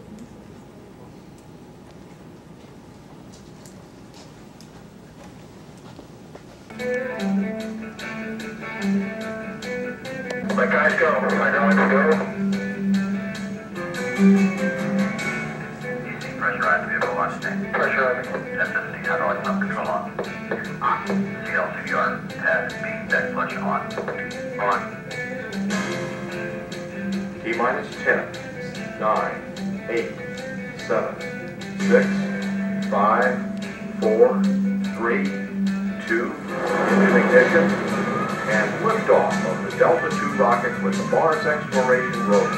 Let guys go. I know when to go. Pressurized vehicle launch tank. Pressurizing. SSC hydraulic pump control on. CLCVR test beam deck flush on. On. T-minus 10, 9, 8, 7, 6, 5, 4, 3, 2, engine ignition, and liftoff of the Delta II rocket with the Mars Exploration Rover.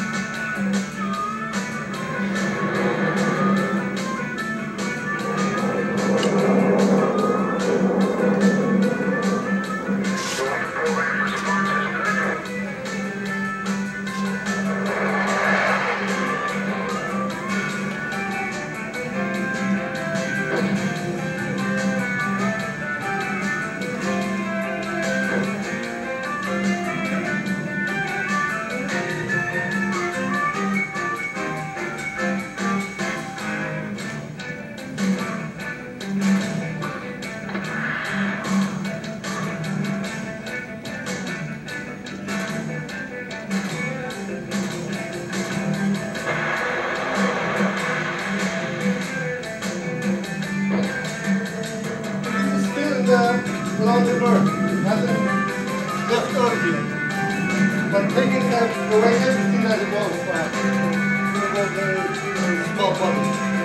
Around the Earth. It hasn't left Earth yet. But taking that away everything that it was back. It was a small body.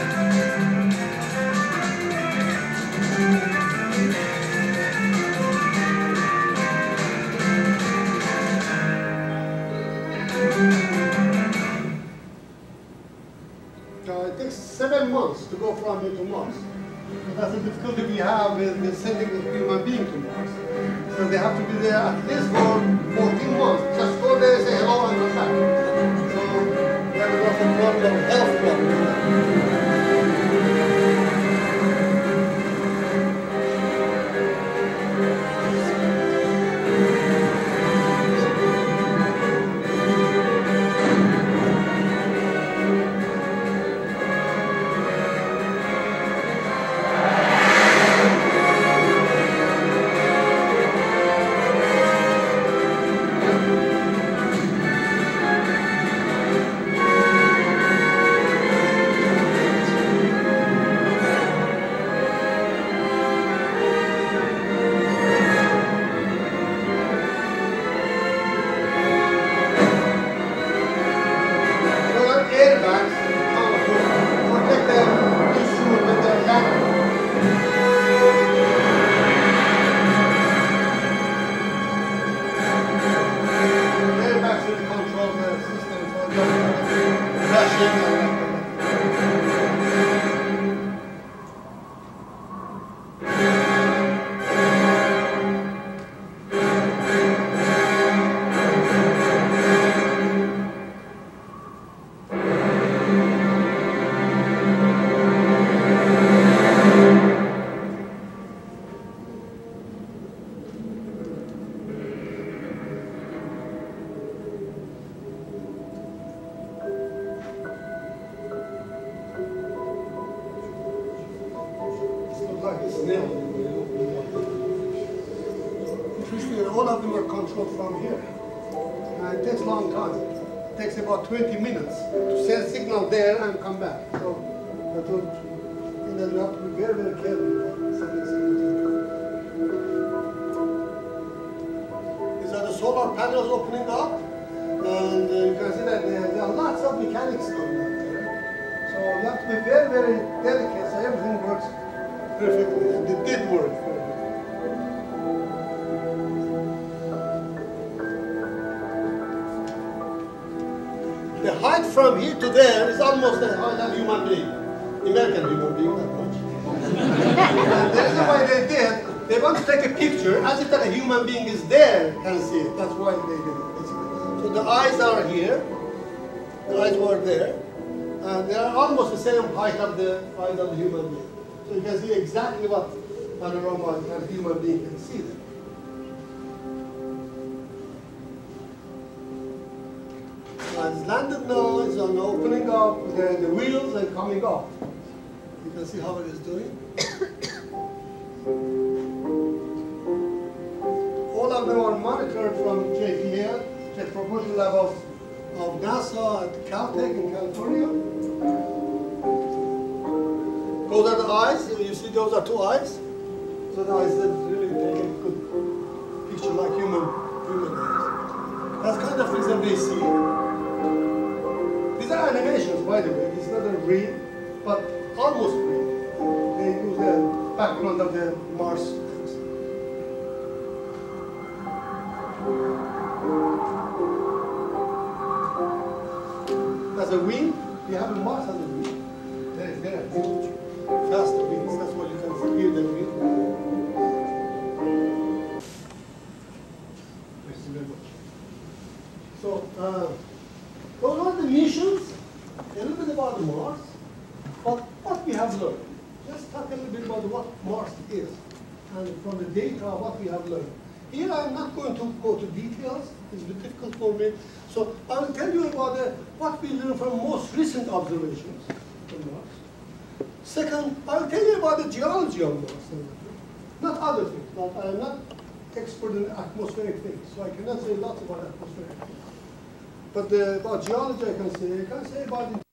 It takes 7 months to go from here to Mars. That's the difficulty we have with sending a human being to Mars. So they have to be there at least for 14 months. Just go there, say hello, and come back. So there is also a problem, health problem. snail. Interestingly, all of them are controlled from here. And it takes a long time. It takes about 20 minutes to send signal there and come back. So that would, you have to be very, very careful about sending signals. These are the solar panels opening up. And you can see that there are lots of mechanics going on there. So you have to be very, very delicate so everything works perfectly. And it did work perfectly. The height from here to there is almost the height of a human being. American human being, that much. And the reason why they did, they want to take a picture as if that a human being is there can see it. That's why they did it. So the eyes are here, the eyes were there, and they are almost the same height of the eyes of the human being. So you can see exactly what panorama a human being can see there. It's landed now, it's on opening up, the wheels are coming off. You can see how it is doing. All of them are monitored from JPL, Jet Propulsion Lab of NASA at Caltech in California. Those are the eyes, you see those are two eyes. Those are the eyes that really take a good picture like human eyes. That's kind of reason they see. These are animations, by the way. It's not a real, but almost real. They use the background of the Mars. As a wing, we have a Mars as a wing. There is fast wings. That's what you can hear the wing. Thank you very much. So, those are the missions, a little bit about Mars, but what we have learned. Let's talk a little bit about what Mars is, and from the data, what we have learned. Here I'm not going to go to details, it's a bit difficult for me. So I will tell you about what we learned from most recent observations on Mars. Second, I will tell you about the geology of Mars, not other things. I am not expert in atmospheric things, so I cannot say lots about atmospheric things. But about geology, I can say about it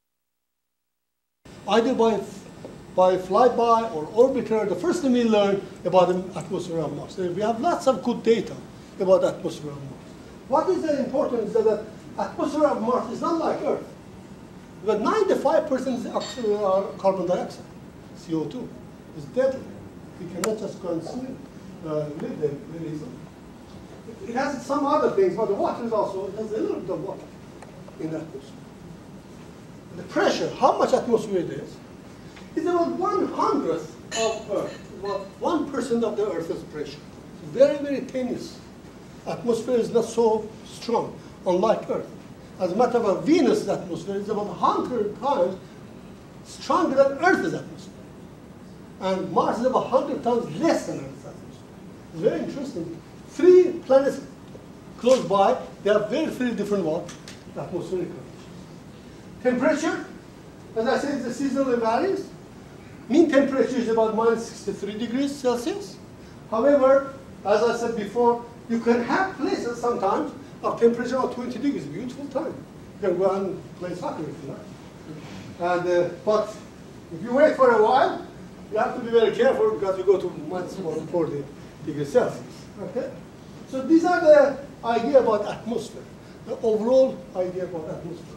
either by flyby or orbiter. The first thing we learned about the atmosphere of Mars. We have lots of good data about the atmosphere of Mars. What is important is that the atmosphere of Mars is not like Earth. But 95% is carbon dioxide, CO2. It's deadly. You cannot just go and live there very easily. It has some other things, but the water is also, it has a little bit of water in the atmosphere. The pressure, how much atmosphere it is about 1/100th of Earth, about 1% of the Earth's pressure. It's very, very tenuous. Atmosphere is not so strong, unlike Earth. As a matter of fact, Venus' atmosphere is about 100 times stronger than Earth's atmosphere. And Mars is about 100 times less than Earth's atmosphere. It's very interesting. 3 planets close by, they have very different atmospheric conditions. Temperature, as I said, the seasonally varies. Mean temperature is about -63 degrees Celsius. However, as I said before, you can have places sometimes of temperature of 20 degrees, beautiful time. You can go and play soccer if you like. And, but if you wait for a while, you have to be very careful because you go to -40 degrees Celsius. Okay? So these are the idea about atmosphere, the overall idea about atmosphere.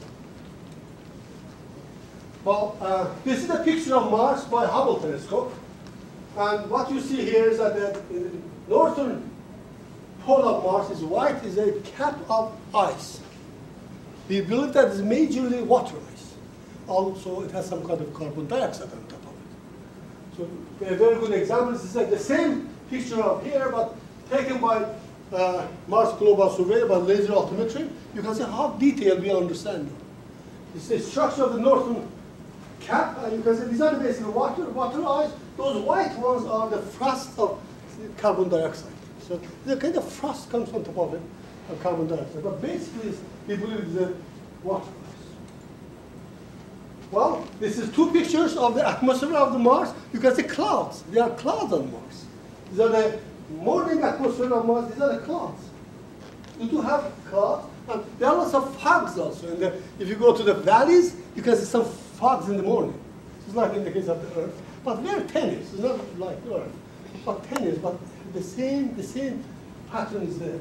Well, this is a picture of Mars by Hubble telescope. And what you see here is that the northern pole of Mars is white, is a cap of ice. We believe that it's majorly water ice. Also, it has some kind of carbon dioxide on top of it. So a very good example is like the same picture of here, but taken by Mars Global Survey by laser altimetry. You can see how detailed we understand it. It's the structure of the northern cap, and you can see these are basically water ice. Those white ones are the frost of carbon dioxide. So the kind of frost comes on top of it, of carbon dioxide. But basically, we believe it's water ice. Well, this is two pictures of the atmosphere of the Mars. You can see clouds. There are clouds on Mars. These are the morning atmosphere of Mars. These are the clouds. You do have clouds, and there are lots of fogs also. And if you go to the valleys, you can see some fogs in the morning. It's like in the case of the Earth, but very tenuous. It's not like Earth, but tenuous. But the same pattern is there.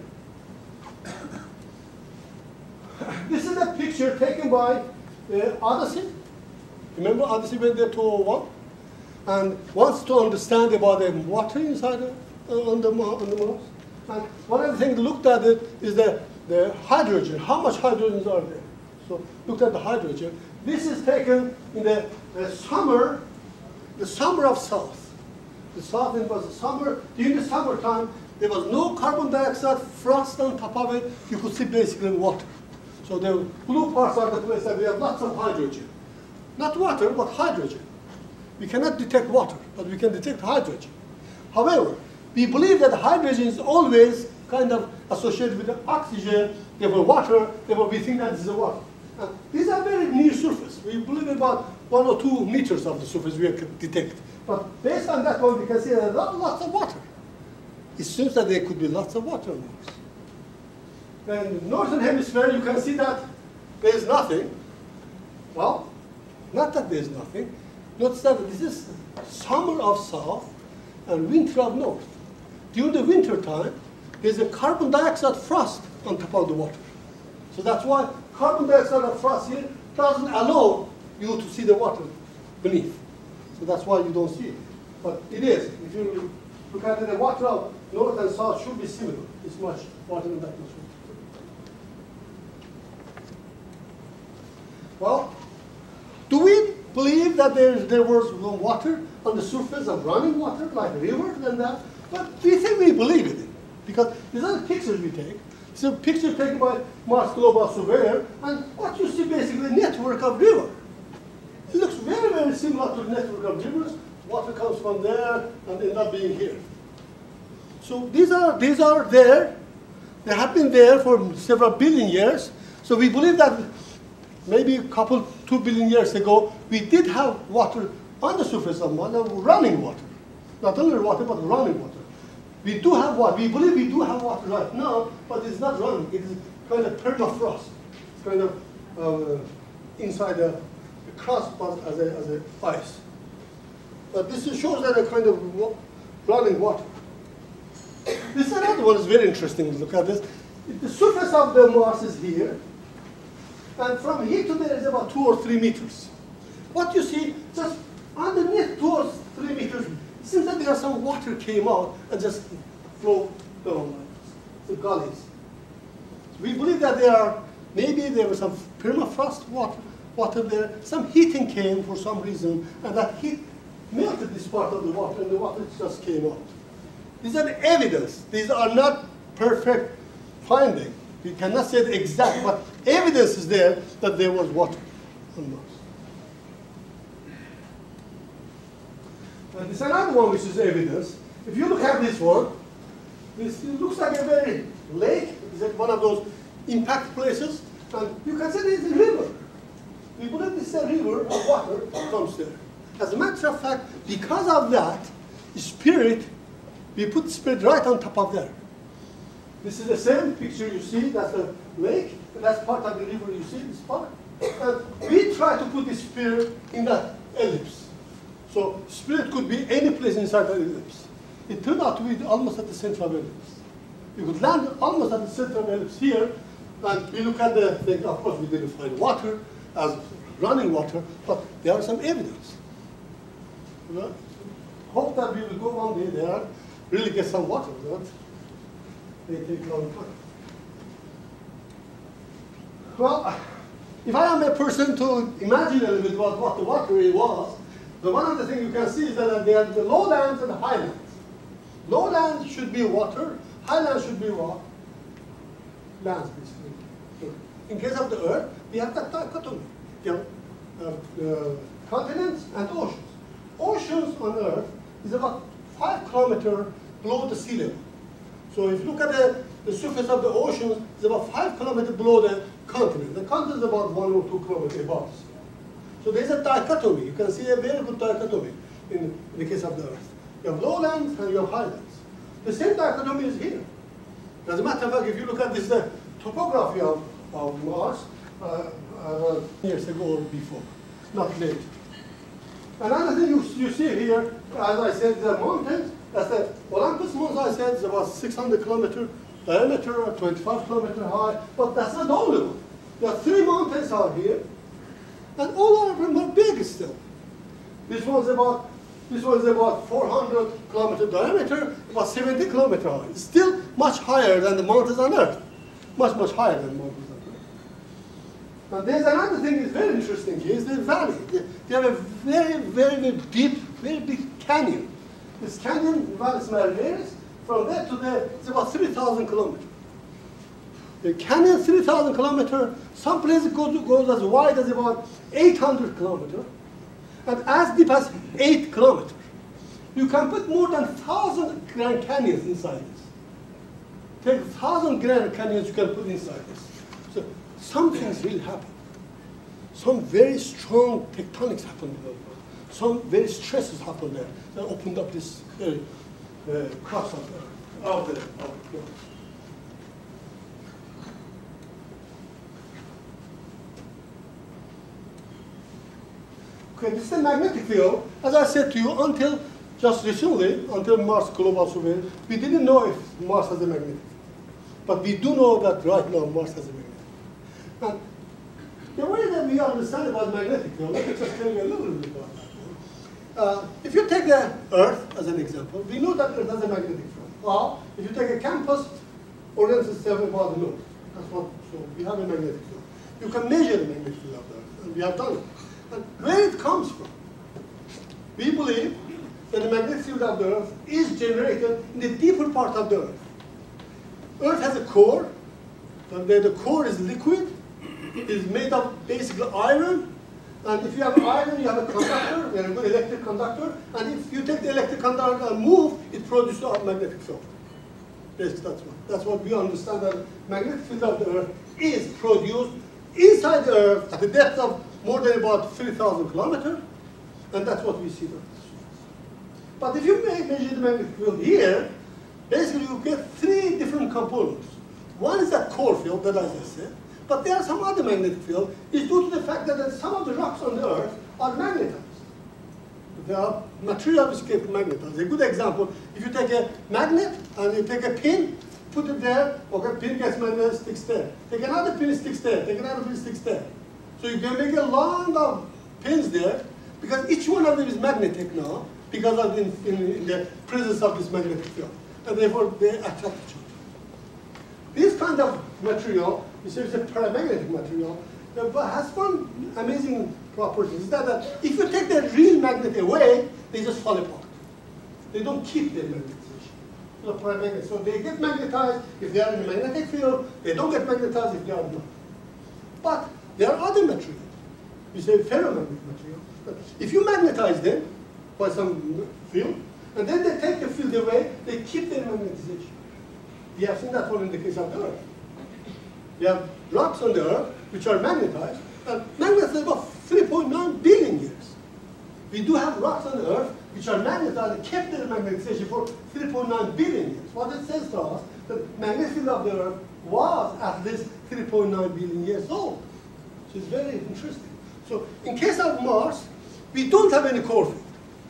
This is a picture taken by Odyssey. Remember Odyssey went there 201 and wants to understand about the water inside on the Mars. And one of the things looked at it is the hydrogen. How much hydrogens are there? So looked at the hydrogen. This is taken in the summer of South. The South, it was the summer. During the summertime, there was no carbon dioxide, frost on top of it. You could see basically water. So the blue parts are the place that we have lots of hydrogen. Not water, but hydrogen. We cannot detect water, but we can detect hydrogen. However, we believe that hydrogen is always kind of associated with the oxygen. Therefore, water, therefore we think that this is water. And these are very near surface. We believe about 1 or 2 meters of the surface we can detect. But based on that one, we can see that there are lots of water. It seems that there could be lots of water on Mars. And in the northern hemisphere, you can see that there is nothing. Well, not that there is nothing. Notice that this is summer of South and winter of North. During the winter time, there's a carbon dioxide frost on top of the water. So that's why carbon dioxide of frost here doesn't allow you to see the water beneath. So that's why you don't see it. But it is. If you look at it, the water of North and South should be similar. It's much water in that atmosphere. Well, do we believe that there was water on the surface of running water, like rivers and that? But we think we believe in it, because these are the pictures we take. It's a picture taken by Mars Global Surveyor, and what you see basically a network of rivers. It looks very, very similar to the network of rivers. Water comes from there and ends up being here. So these are there. They have been there for several billion years. So we believe that maybe 2 billion years ago, we did have water on the surface of Mars, running water. Not only water, but running water. We do have water. We believe we do have water right now, but it's not running. It is kind of permafrost. It's kind of inside the crust, but as a ice. But this shows that a kind of running water. This another one is very interesting. Look at this. The surface of the Mars is here. And from here to there is about 2 or 3 meters. What you see, just underneath 2 or 3 meters, it seems that there some water came out and just flowed down the gullies. So we believe that maybe there was some permafrost water there. Some heating came for some reason, and that heat melted this part of the water, and the water just came out. These are the evidence. These are not perfect findings. We cannot say the exact, but evidence is there that there was water on Mars. And this is another one which is evidence. If you look at this one, this looks like a very lake. It's like one of those impact places, and you can see there is a river. We believe this is a river of water that comes there. As a matter of fact, because of that, we put spirit right on top of there. This is the same picture you see, that's a lake, and that's part of the river you see, this part. And we try to put the spirit in that ellipse. So spirit could be any place inside the ellipse. It turned out to be almost at the center of the ellipse. You could land almost at the center of the ellipse here, and we look at the thing. Of course, we didn't find water as running water, but there are some evidence. Right? Hope that we will go one day there and really get some water. Right? They take a long time. Well, if I am a person to imagine a little bit about what the water really was, the one of the things you can see is that there are the lowlands and the highlands. Lowlands should be water, highlands should be what? Lands, basically. In case of the Earth, we have that dichotomy. You have continents and oceans. Oceans on Earth is about 5 kilometers below the sea level. So if you look at the surface of the oceans, it's about 5 kilometers below the continent. The continent is about 1 or 2 kilometers above. So there's a dichotomy. You can see a very good dichotomy in the case of the Earth. You have lowlands and you have highlands. The same dichotomy is here. As a matter of fact, if you look at this topography of Mars, years ago or before, not late. Another thing you see here, as I said, the mountains. That's the Olympus Mons, I said, is about 600 kilometer diameter, 25 kilometer high, but that's not the only one. There are 3 mountains out here, and all of them are big still. This one's about 400 kilometer diameter, about 70 kilometer high. It's still much higher than the mountains on Earth. Much, much higher than the mountains on Earth. And there's another thing that's very interesting here, is the valley. They have a very, very, very deep, very big canyon. This canyon, Valles Marineris, from there to there, it's about 3,000 kilometers. The canyon, 3,000 kilometers, some places goes as wide as about 800 kilometers, and as deep as 8 kilometers. You can put more than 1,000 Grand Canyons inside this. Take 1,000 Grand Canyons you can put inside this. So something's really happened. Some very strong tectonics happened there. Some very stresses happened there that opened up this crust of the earth. Okay, this is the magnetic field. As I said to you, until just recently, until Mars Global Survey, we didn't know if Mars has a magnetic field. But we do know that right now Mars has a magnetic field. And the way that we understand about magnetic field, let me just tell you a little bit about that. If you take the Earth as an example, we know that Earth has a magnetic field. Well, if you take a campus, orients itself about the Moon. That's what, so we have a magnetic field. You can measure the magnetic field of the Earth, and we have done it. And where it comes from, we believe that the magnetic field of the Earth is generated in the deeper part of the Earth. Earth has a core, and the core is liquid. It is made of basically iron, and if you have iron, you have a conductor, you have a good electric conductor, and if you take the electric conductor and move, it produces a magnetic field. Yes, that's what we understand, that magnetic field of the Earth is produced inside the Earth at a depth of more than about 3,000 kilometers, and that's what we see there. But if you measure the magnetic field here, basically you get 3 different components. One is that core field that I just said, but there are some other magnetic field. It's due to the fact that some of the rocks on the Earth are magnetized. There are materials which get magnetized. A good example, if you take a magnet and you take a pin, put it there, okay, pin gets magnetized, sticks there. Take another pin, sticks there. Take another pin, sticks there. So you can make a line of pins there, because each one of them is magnetic now, because of in the presence of this magnetic field. And therefore they attract each other. This kind of material, it's a paramagnetic material, has one amazing property. Is that if you take the real magnet away, they just fall apart. They don't keep their magnetization. So paramagnetic. So they get magnetized if they are in a magnetic field. They don't get magnetized if they are not. But there are other materials. We say ferromagnetic material. But if you magnetize them by some field, and then they take the field away, they keep their magnetization. We have seen that one in the case of the Earth. We have rocks on the Earth which are magnetized, and magnetized about 3.9 billion years. We do have rocks on the Earth which are magnetized and kept their magnetization for 3.9 billion years. What it says to us, the magnetic field of the Earth was at least 3.9 billion years old. So it's very interesting. So in case of Mars, we don't have any core field.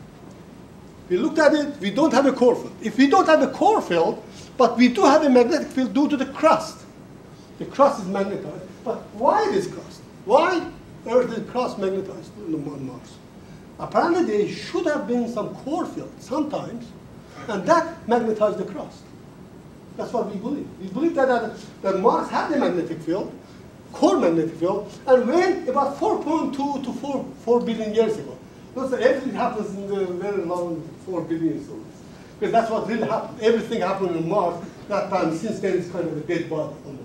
We looked at it, we don't have a core field. If we don't have a core field, but we do have a magnetic field due to the crust. The crust is magnetized. But why this crust? Why Earth is crust magnetized on Mars? Apparently there should have been some core field sometimes, and that magnetized the crust. That's what we believe. We believe that Mars had a magnetic field, core magnetic field, and when about 4.2 to 4 billion years ago. So everything happens in the very long 4 billion years old. Because that's what really happened. Everything happened on Mars that time. Since then, it's kind of a dead body almost.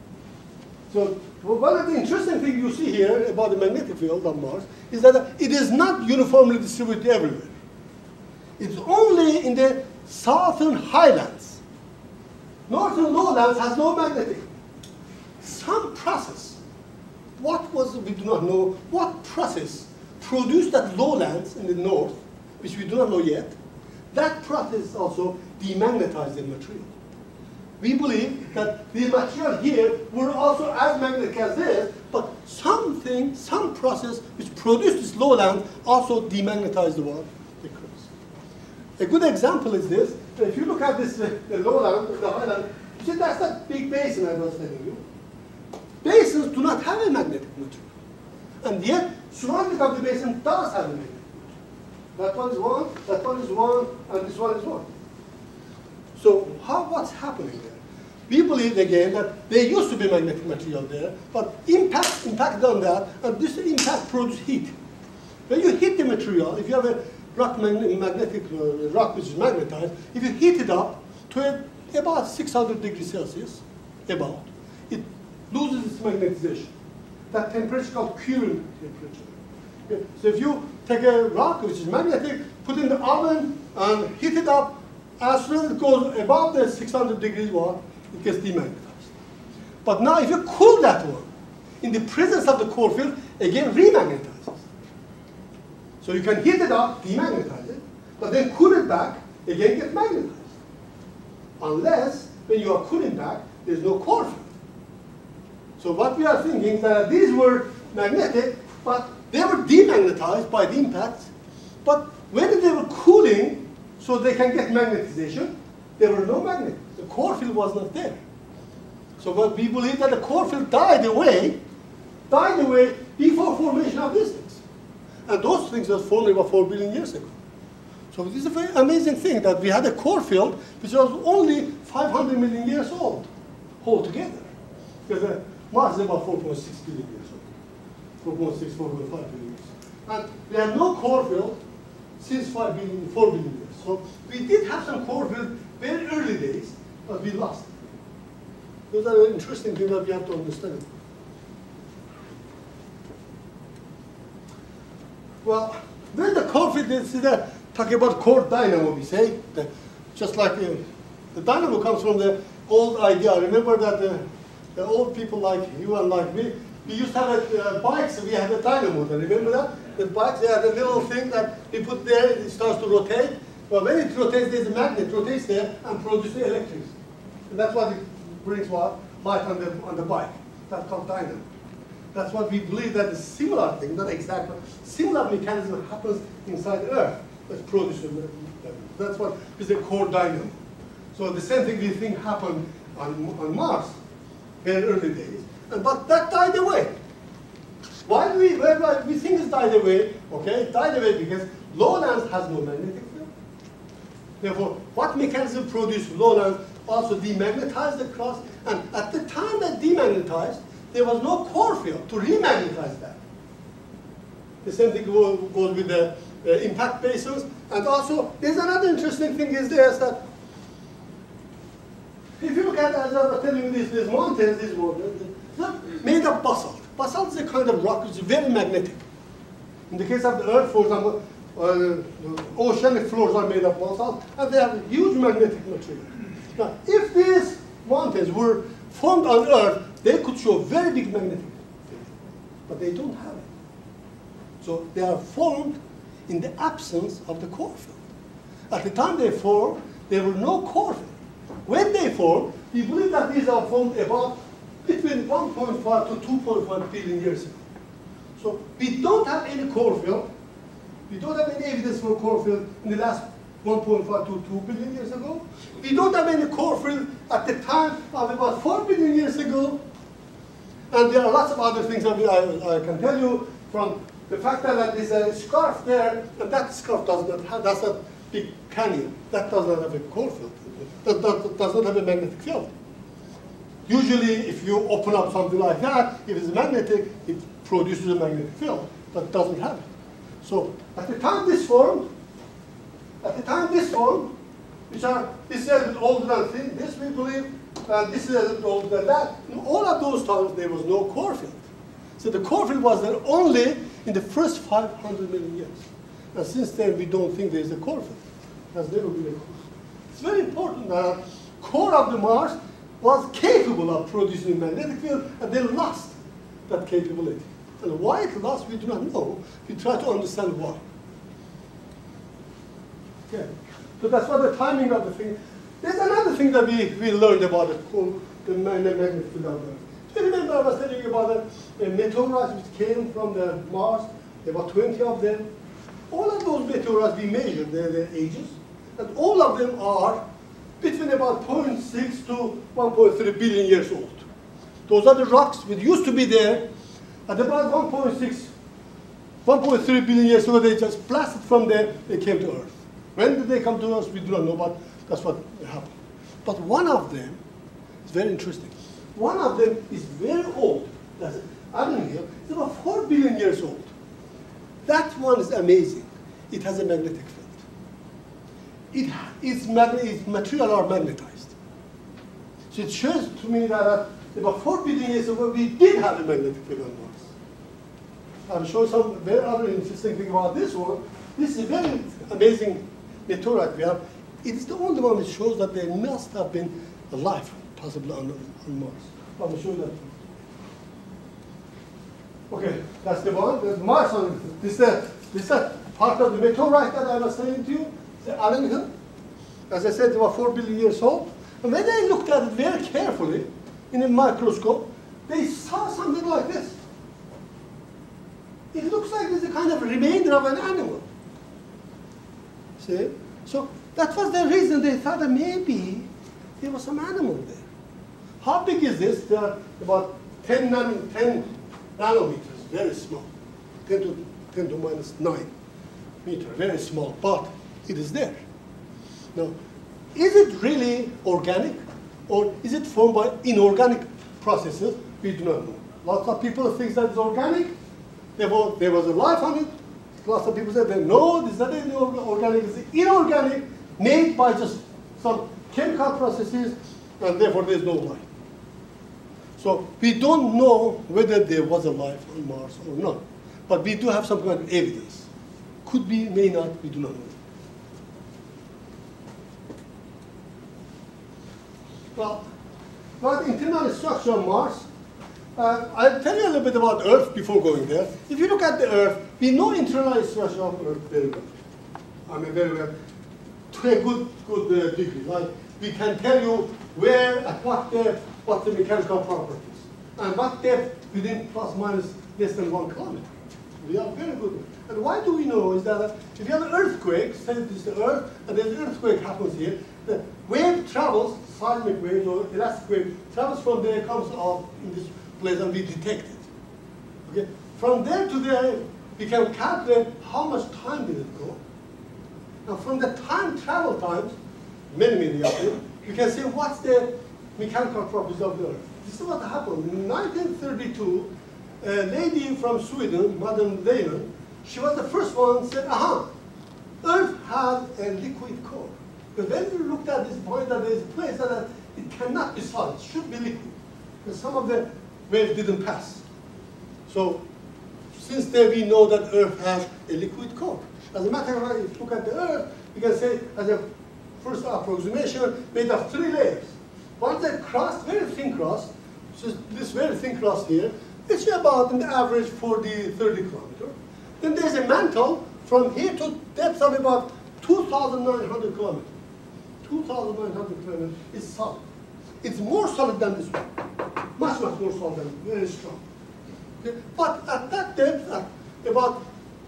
So one of the interesting things you see here about the magnetic field on Mars is that it is not uniformly distributed everywhere. It's only in the southern highlands. Northern lowlands has no magnetic. Some process, we do not know, what process produce that lowlands in the north, which we do not know yet, that process also demagnetized the material. We believe that the material here were also as magnetic as this, but some process which produced this lowland also demagnetized the one across. A good example is this. If you look at this, the lowland, the highland, you see that's that big basin I was telling you. Basins do not have a magnetic material. And yet, surrounding of the basin does have a magnetic material. That one is one, that one is one, and this one is one. So what's happening there? We believe again that there used to be magnetic material there, but impact impacted on that, and this impact produced heat. When you heat the material, if you have a magnetic rock which is magnetized, if you heat it up to about 600 degrees Celsius, it loses its magnetization. That temperature is called curing temperature. Okay. So if you take a rock which is magnetic, put it in the oven and heat it up, as soon as it goes above the 600 degrees watt, it gets demagnetized. But now if you cool that one, in the presence of the core field, again remagnetizes. So you can heat it up, demagnetize it, but then cool it back, again get magnetized. Unless, when you are cooling back, there's no core field. So what we are thinking is that these were magnetic, but they were demagnetized by the impact. But when they were cooling, so they can get magnetization, there were no magnet. The core field was not there. So what we believe that the core field died away before formation of these things. And those things were formed about 4 billion years ago. So this is a very amazing thing that we had a core field which was only 500 million years old altogether. Because Mars is about 4.6 billion years old. 4.6, 4.5 billion years. And we had no core field since 4 billion years. So we did have some core field very early days, but we lost it. Those are interesting things that we have to understand. Well, when the core field is talking about core dynamo, we say, that just like the dynamo comes from the old idea. Remember that the old people like you and like me, we used to have bikes, we had a dynamo. Remember that? The bikes, they had a little thing that we put there, it starts to rotate. Well, when it rotates, there's a magnet, rotates there and produces electricity. And that's what it brings what? Light on the bike. That's called dynamo. That's what we believe that a similar thing, not exactly, similar mechanism happens inside the Earth that produces. That's what is a core dynamo. So the same thing we think happened on Mars, very early days, but that died away. Why do we think it died away? Okay, it died away because lowlands has no magnetic field. Therefore, what mechanism produced lowlands also demagnetized the crust, and at the time that demagnetized, there was no core field to remagnetize that. The same thing goes with the impact basins, and also there's another interesting thing is this, that if you look at, as I was telling you, these mountains, they're made of basalt. Basalt is a kind of rock which is very magnetic. In the case of the Earth, for example, oceanic floors are made of basalt, and they have huge magnetic material. Now, if these mountains were formed on Earth, they could show very big magnetic field, but they don't have it. So they are formed in the absence of the core field. At the time they formed, there were no core field. When they formed, we believe that these are formed about between 1.5 to 2.1 billion years ago. So we don't have any core field. We don't have any evidence for core field in the last 1.5 to 2 billion years ago. We don't have any core field at the time of about 4 billion years ago. And there are lots of other things that I can tell you, from the fact that there's a scarf there, and that scarf does not have, that's a big canyon. That does not have a core field. That does not have a magnetic field. Usually, if you open up something like that, if it's magnetic, it produces a magnetic field, but it doesn't have it. So at the time this formed, which are, this is a bit older than this we believe, and this is a bit older than that. In all of those times, there was no core field. So the core field was there only in the first 500 million years. And since then, we don't think there's a core field. There's never been a core field. It's very important that core of the Mars was capable of producing a magnetic field, and they lost that capability. And why it lost, we do not know. We try to understand why. Okay. So that's what the timing of the thing. There's another thing that we learned about it called the magnetic field of Earth. Do you remember I was telling you about the meteorites which came from the Mars? There were 20 of them. All of those meteorites we measured their ages, and all of them are between about 0.6 to 1.3 billion years old. Those are the rocks which used to be there at about 1.3 billion years ago. They just blasted from there, they came to Earth. When did they come to us? We do not know, but that's what happened. But one of them is very interesting. One of them is very old. That's Adam here. It's about 4 billion years old. That one is amazing. It has a magnetic field. Its material are magnetized. So it shows to me that about 4 billion years ago, we did have a magnetic field on Mars. I'll show some very other interesting thing about this one. This is a very amazing meteorite we have. It is the only one that shows that there must have been a life possibly on Mars. I will show you that. Okay, that's the one. There's Mars on it. This is part of the meteorite that I was saying to you, the Allen Hill. As I said, it was 4 billion years old. And when they looked at it very carefully in a microscope, they saw something like this. It looks like it's a kind of remainder of an animal. See? So that was the reason they thought that maybe there was some animal there. How big is this? They are about 10 nanometers, very small. 10 to minus 9 meter, very small, but it is there. Now, is it really organic, or is it formed by inorganic processes? We do not know. Lots of people think that it's organic. There was a life on it. Lots of people said, no, this is not organic, it's inorganic, made by just some chemical processes, and therefore there's no life. So we don't know whether there was a life on Mars or not. But we do have some kind of evidence. Could be, may not, we do not know. Well, about the internal structure of Mars, I'll tell you a little bit about Earth before going there. If you look at the Earth, we know internal structure of Earth very well. I mean, very well, to a good degree. Like, we can tell you where, at what depth, what the mechanical properties, and what depth within plus minus less than 1 kilometer. We are very good. And why do we know is that if you have an earthquake, say this is the Earth, and there's an earthquake happens here, the wave travels, seismic waves or elastic wave, travels from there, comes off in this place, and we detect it. Okay? From there to there, we can calculate how much time did it go. Now from the travel times, many of them, we can say what's the mechanical properties of the Earth. This is what happened. In 1932, a lady from Sweden, Madame Lehmann, she was the first one who said, Earth has a liquid core. But when we looked at this point that there is a place that it cannot be solid, it should be liquid. Because some of the waves didn't pass. So since then we know that Earth has a liquid core. As a matter of fact, if you look at the Earth, you can say as a first approximation made of 3 layers. One is a crust, very thin crust, so this very thin crust here, it's about an average 40-30 kilometers. Then there's a mantle from here to depth of about 2,900 kilometers. 2,900 kilometers is solid. It's more solid than this one. Much more solid than very strong. Okay? But at that depth, at about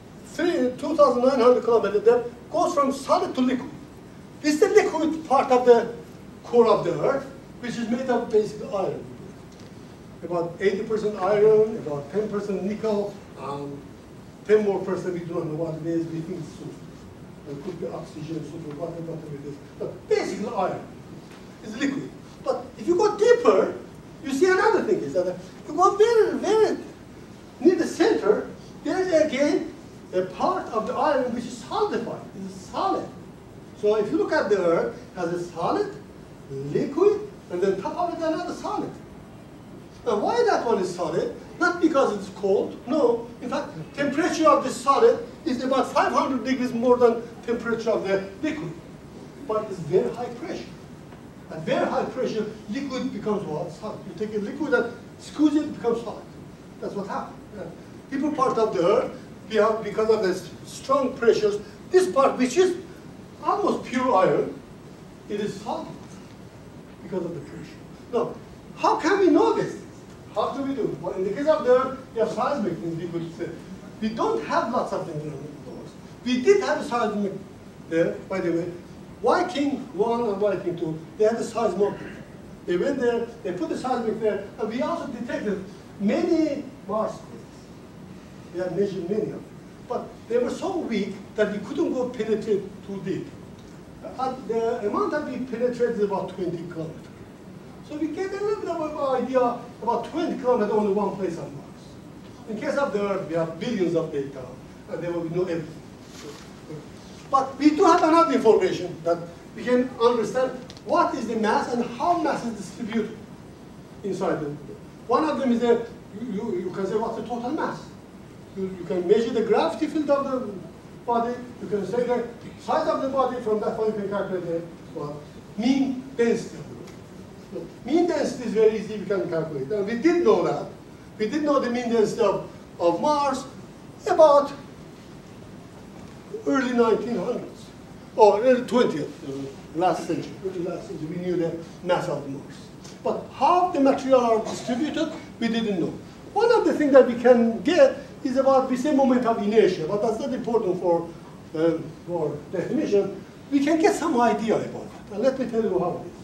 2,900 kilometer depth, goes from solid to liquid. This is the liquid part of the core of the Earth, which is made of basically iron. About 80% iron, about 10% nickel, 10% more we do not know what it is, we think it's sulfur. It could be oxygen, sulfur, whatever it is. But basically iron is liquid. But if you go deeper, you see another thing is that if you go very near the center, there is again a part of the iron which is solidified, it is solid. So if you look at the Earth, it has a solid, liquid, and then top of it another solid. Now why that one is solid? Not because it's cold, no. In fact, temperature of the solid is about 500 degrees more than temperature of the liquid. But it's very high pressure. At very high pressure, liquid becomes what? Solid. You take a liquid and squeeze it, it becomes solid. That's what happens. deeper part of the Earth, we have, because of the strong pressures, this part which is almost pure iron, it is solid because of the pressure. Now, how can we know this? How do we do it? Well, in the case of the Earth, we have seismic things, we could say. We don't have lots of things around those. We did have a seismic there, by the way. Viking 1 and Viking 2, they had a seismometer. They went there, they put the seismic there, and we also detected many Mars quakes. We have measured many of them. But they were so weak that we couldn't go penetrate too deep. The amount that we penetrated is about 20 kilometers. So we get a little bit of an idea about 20 kilometers only one place on Mars. In case of the Earth, we have billions of data, and there will be no everything. But we do have another information that we can understand what is the mass and how mass is distributed inside the. One of them is that you can say what's the total mass. You can measure the gravity field of the body. You can say the size of the body. From that point, you can calculate the mean density of the body. So mean density is very easy. We can calculate. And we did know that. We did know the mean density of Mars about early 1900s or early 20th, last century. Early last century, we knew the mass of Mars. But how the material are distributed, we didn't know. One of the things that we can get is about the same moment of inertia, but that's not important for definition. We can get some idea about it, and let me tell you how it is.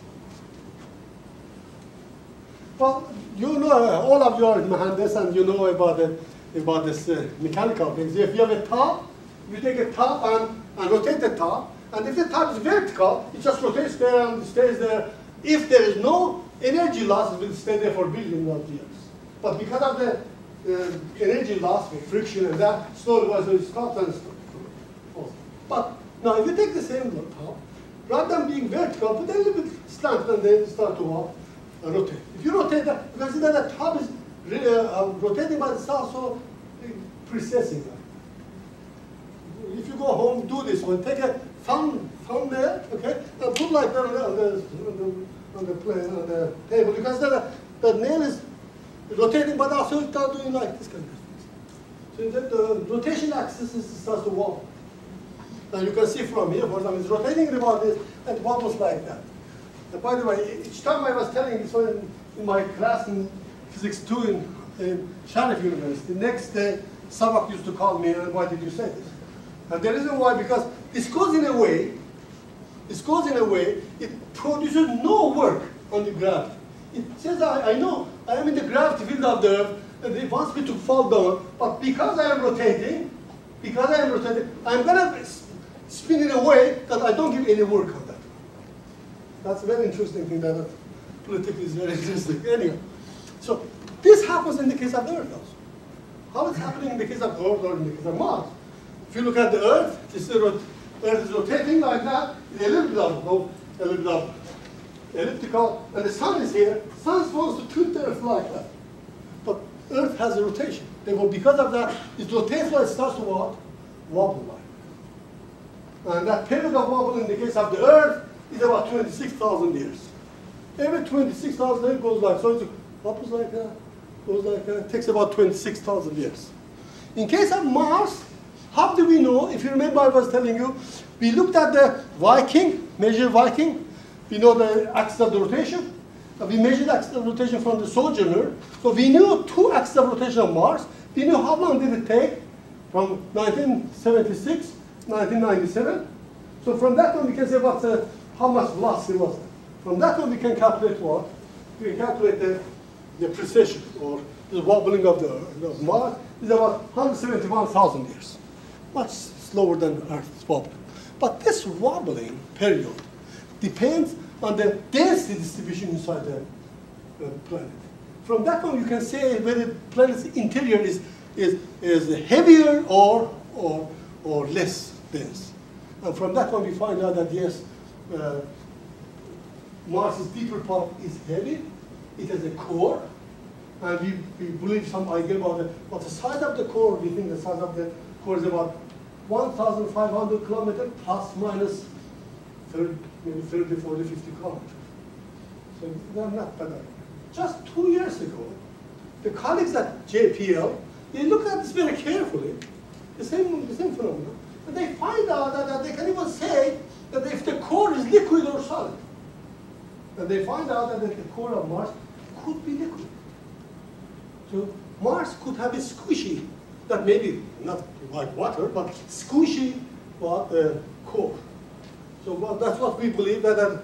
Well, you know, all of you are Mohandes, and you know about this mechanical things. If you have a top, you take a top and rotate the top, and if the top is vertical, it just rotates there and stays there. If there is no energy loss, it will stay there for billions of years. But because of the energy loss with friction and that, slowly it stops and stops. But now if you take the same top, rather than being vertical, put a little bit slant and then start to walk and rotate. If you rotate that, you can see that the top is rotating by itself, so precessing that. If you go home, do this one. Take a thumb there, okay, and put like that on the plane, on the table, because the nail is rotating, but also it's not doing like this kind of things. So the rotation axis starts to wobble. Now you can see from here, for example, it's rotating about this, and it wobbles like that. And by the way, each time I was telling this one in my class in Physics 2 in Sharif University, the next day, Sabak used to call me, and why did you say this? And the reason why, because this goes in a way, it produces no work on the gravity. It says, I know, I am in the gravity field of the Earth, and it wants me to fall down, but because I am rotating, I'm going to spin in a way that I don't give any work on that. That's a very interesting thing, that politically is very interesting. Anyway, so this happens in the case of the Earth also. How is it happening in the case of Earth or in the case of Mars? If you look at the Earth, the Earth is rotating like that, a little bit of elliptical, and the sun is here. The sun is supposed to tilt the Earth like that. But Earth has a rotation. Therefore, because of that, it rotates while it starts to what? Wobble like. And that period of wobble in the case of the Earth is about 26,000 years. Every 26,000 years goes like, so it wobbles like that, goes like that. It takes about 26,000 years. In case of Mars, how do we know? If you remember, I was telling you, we looked at the Viking, measured Viking. We know the axis of the rotation. We measured the axis of rotation from the Sojourner. So we knew 2 axes of rotation of Mars. We knew how long did it take from 1976 to 1997. So from that one, we can say how much velocity was it. From that one, we can calculate what? We can calculate the precession, or the wobbling of Mars is about 171,000 years. Much slower than Earth's wobbling. But this wobbling period depends on the density distribution inside the planet. From that one, you can say whether the planet's interior is heavier or less dense. And from that one, we find out that yes, Mars's deeper part is heavy. It has a core, and we believe some idea about it. But the size of the core, we think the size of the core is about 1,500 kilometers plus minus 30, maybe 30, 40, 50 kilometers. So they're not bad. Just 2 years ago, the colleagues at JPL, they look at this very carefully, the same phenomenon, and they find out that they can even say that if the core is liquid or solid. And they find out that the core of Mars could be liquid. So Mars could have a squishy, that maybe not like water, but squishy core. So that's what we believe that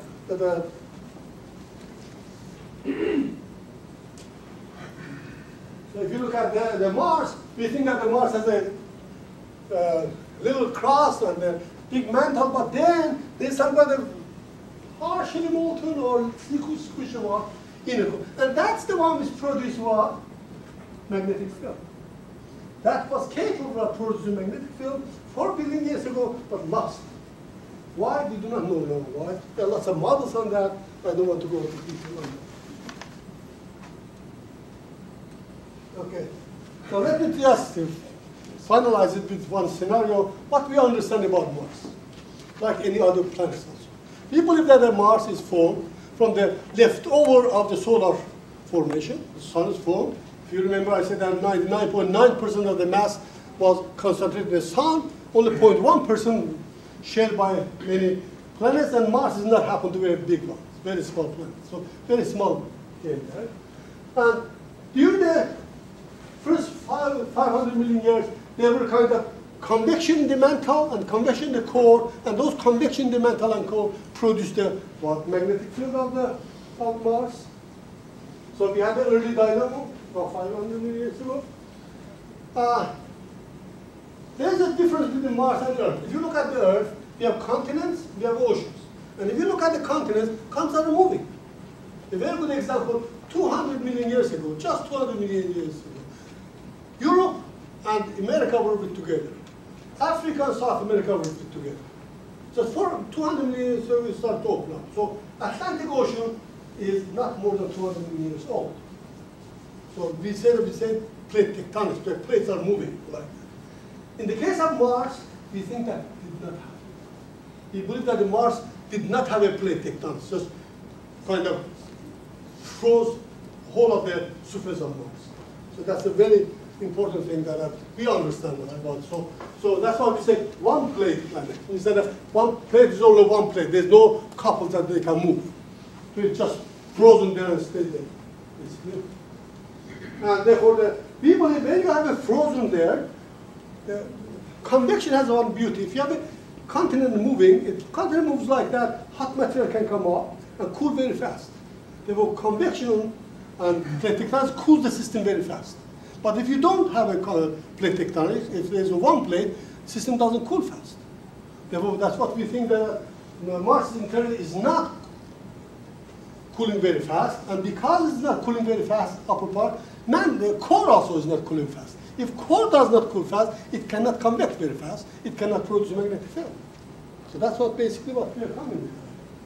so if you look at the Mars, we think that the Mars has a little crust and a big mantle, but then there's some kind of partially molten or liquid squishy one in it. And that's the one which produces what? Magnetic field. That was capable of producing magnetic field 4 billion years ago, but lost. Why? We do not know why. There are lots of models on that. I don't want to go into detail on that. Okay, so let me just finalize it with one scenario, what we understand about Mars, like any other planets also. We believe that Mars is formed from the leftover of the solar formation. The sun is formed. If you remember, I said that 99.9% of the mass was concentrated in the sun, only 0.1% shared by many planets, and Mars does not happen to be a big one. It's a very small planet, so very small came there. And during the first 500 million years, there were kind of convection in the mantle and convection in the core, and those convection in the mantle and core produced the magnetic field of Mars. So we had the early dynamo about 500 million years ago. There's a difference between Mars and Earth. If you look at the Earth, we have continents, we have oceans. And if you look at the continents are moving. A very good example, 200 million years ago, just 200 million years ago, Europe and America were put together. Africa and South America were put together. Just for 200 million years ago, we start to open up. So Atlantic Ocean is not more than 200 million years old. So we say plate tectonics, the plates are moving like that. In the case of Mars, we think that did not happen. We believe that the Mars did not have a plate tectonics, just kind of froze the whole of the surface of Mars. So that's a very important thing that we understand about. So that's why we say one plate planet. Instead of one plate is only one plate. There's no couples that they can move. So it's just frozen there and stay there. And therefore, we believe when you have a frozen there, convection has one beauty. If you have a continent moving, if the continent moves like that, hot material can come up and cool very fast. Therefore, convection and plate tectonics cools the system very fast. But if you don't have a plate tectonics, if there's one plate, the system doesn't cool fast. Therefore, that's what we think that Mars interior is not cooling very fast, and because it's not cooling very fast, upper part, the core also is not cooling fast. If core does not cool fast, it cannot convect very fast. It cannot produce a magnetic field. So that's what basically what we are coming with.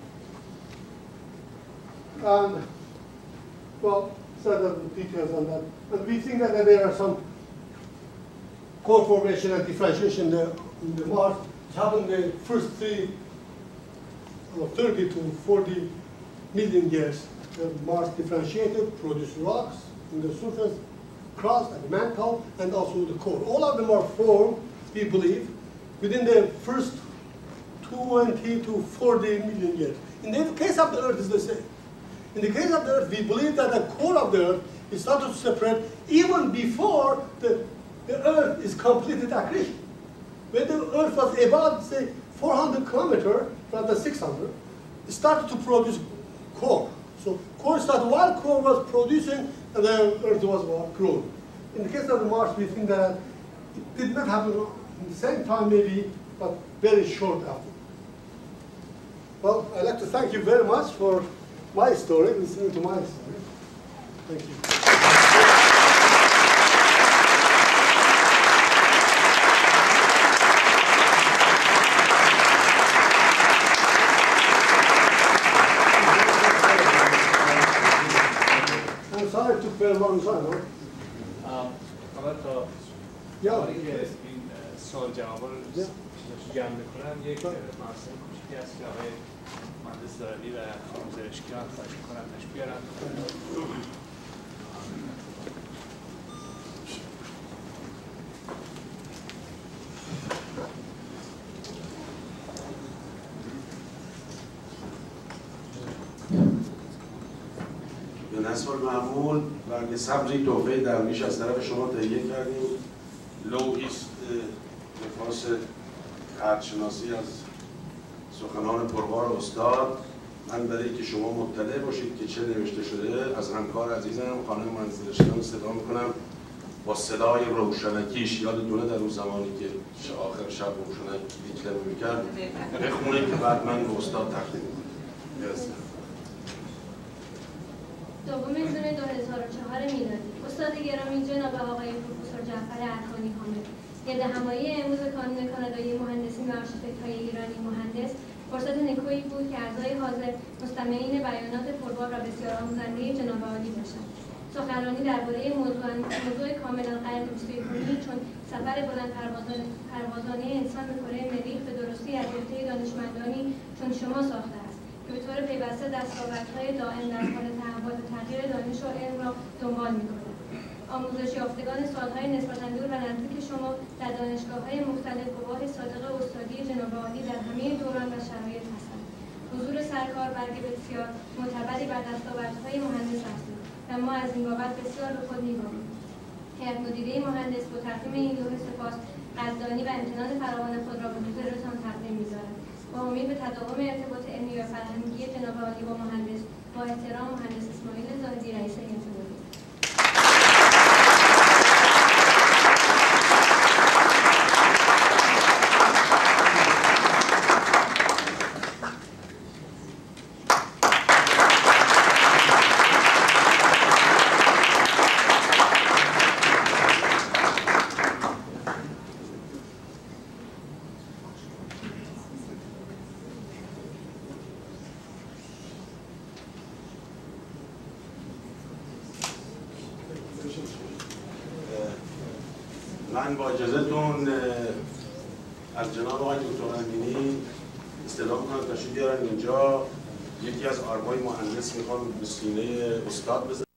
And well, certain details on that. And we think that there are some core formation and differentiation in the Mars. It happened in the first 30 to 40 million years. The Mars differentiated, produced rocks in the surface, crust and mantle, and also the core. All of them are formed, we believe, within the first 20 to 40 million years. In the case of the Earth, it's the same. In the case of the Earth, we believe that the core of the Earth is started to separate even before the Earth is completed accretion. When the Earth was about, say, 400 kilometers, rather than 600, it started to produce core. So core started while core was producing, and then Earth was growing. In the case of the Mars, we think that it did not happen at the same time, maybe, but very short after. Well, I'd like to thank you very much for my story, listening to my story. Thank you. I'm sorry it took very long time, huh? حالا تا کاری که این سوال جواب رو جمع میکنم یک مراسم کوچیکی هست که آقای مهندس دارلی و خانم زرشکیان خواهش میکنم نش بیارم. حسب المعمول برگ سبزی تحفه درویش از طرف شما تهیه کردیم. لوحی است نفاس خط‌شناسی از سخنان پربار استاد. من برای که شما مطلع باشید که چه نوشته شده از همکار عزیزم خانم منزلشتان صدا میکنم با صدای روشنکیش. یادتونه در اون زمانی که آخر شب روشنک دیکلمه میکرد بخونه که بعد من به استاد تقدیم میکنم. دوم جون 2004 میلادی. استاد گرامی جناب آقای پروفسور جعفر ارکانی کامل، گردهمایی امروز کانون کانادایی مهندسین و آرشیتکت‌های ایرانی مهندس، فرصت نکویی بود که اعضای حاضر مستمعین بیانات پربار و بسیار آموزنده جناب عالی باشند. سخنرانی درباره موضوع کاملا غیر توصیف‌کنی چون سفر بلند پروازانه انسان به کره مریخ به درستی از عهده دانشمندانی چون شما ساخته است که به طور پیوسته دستاوردهای دائم در حال تحول و تغییر دانش و علم را دنبال می‌کنند. آموزش یافتگان سالهای نسبتاً دور و نزدیک شما در دانشگاه‌های مختلف گواه صادق استادی جناب عالی در همه دوران و شرایط هستند. حضور سرکار برگ بسیار معتبری بر دستاوردهای مهندس هستید و ما از این بابت بسیار به خود می‌بالیم. هیئت مدیره مهندس با تقدیم این لوح سپاس قدردانی و امتنان فراوان خود را به حضورتان تقدیم می‌دارد. با امید به تداوم ارتباط علمی و فرهنگی جناب عالی با مهندس، با احترام مهندس اسماعیل زاهدی رئیس هیئت مدیره. من با اجازهتون از جناب آقای دکتر امینی استدعا میکنم تشریف بیارن اینجا. یکی از آرمای مهندس میخوام به سینه استاد بزنم.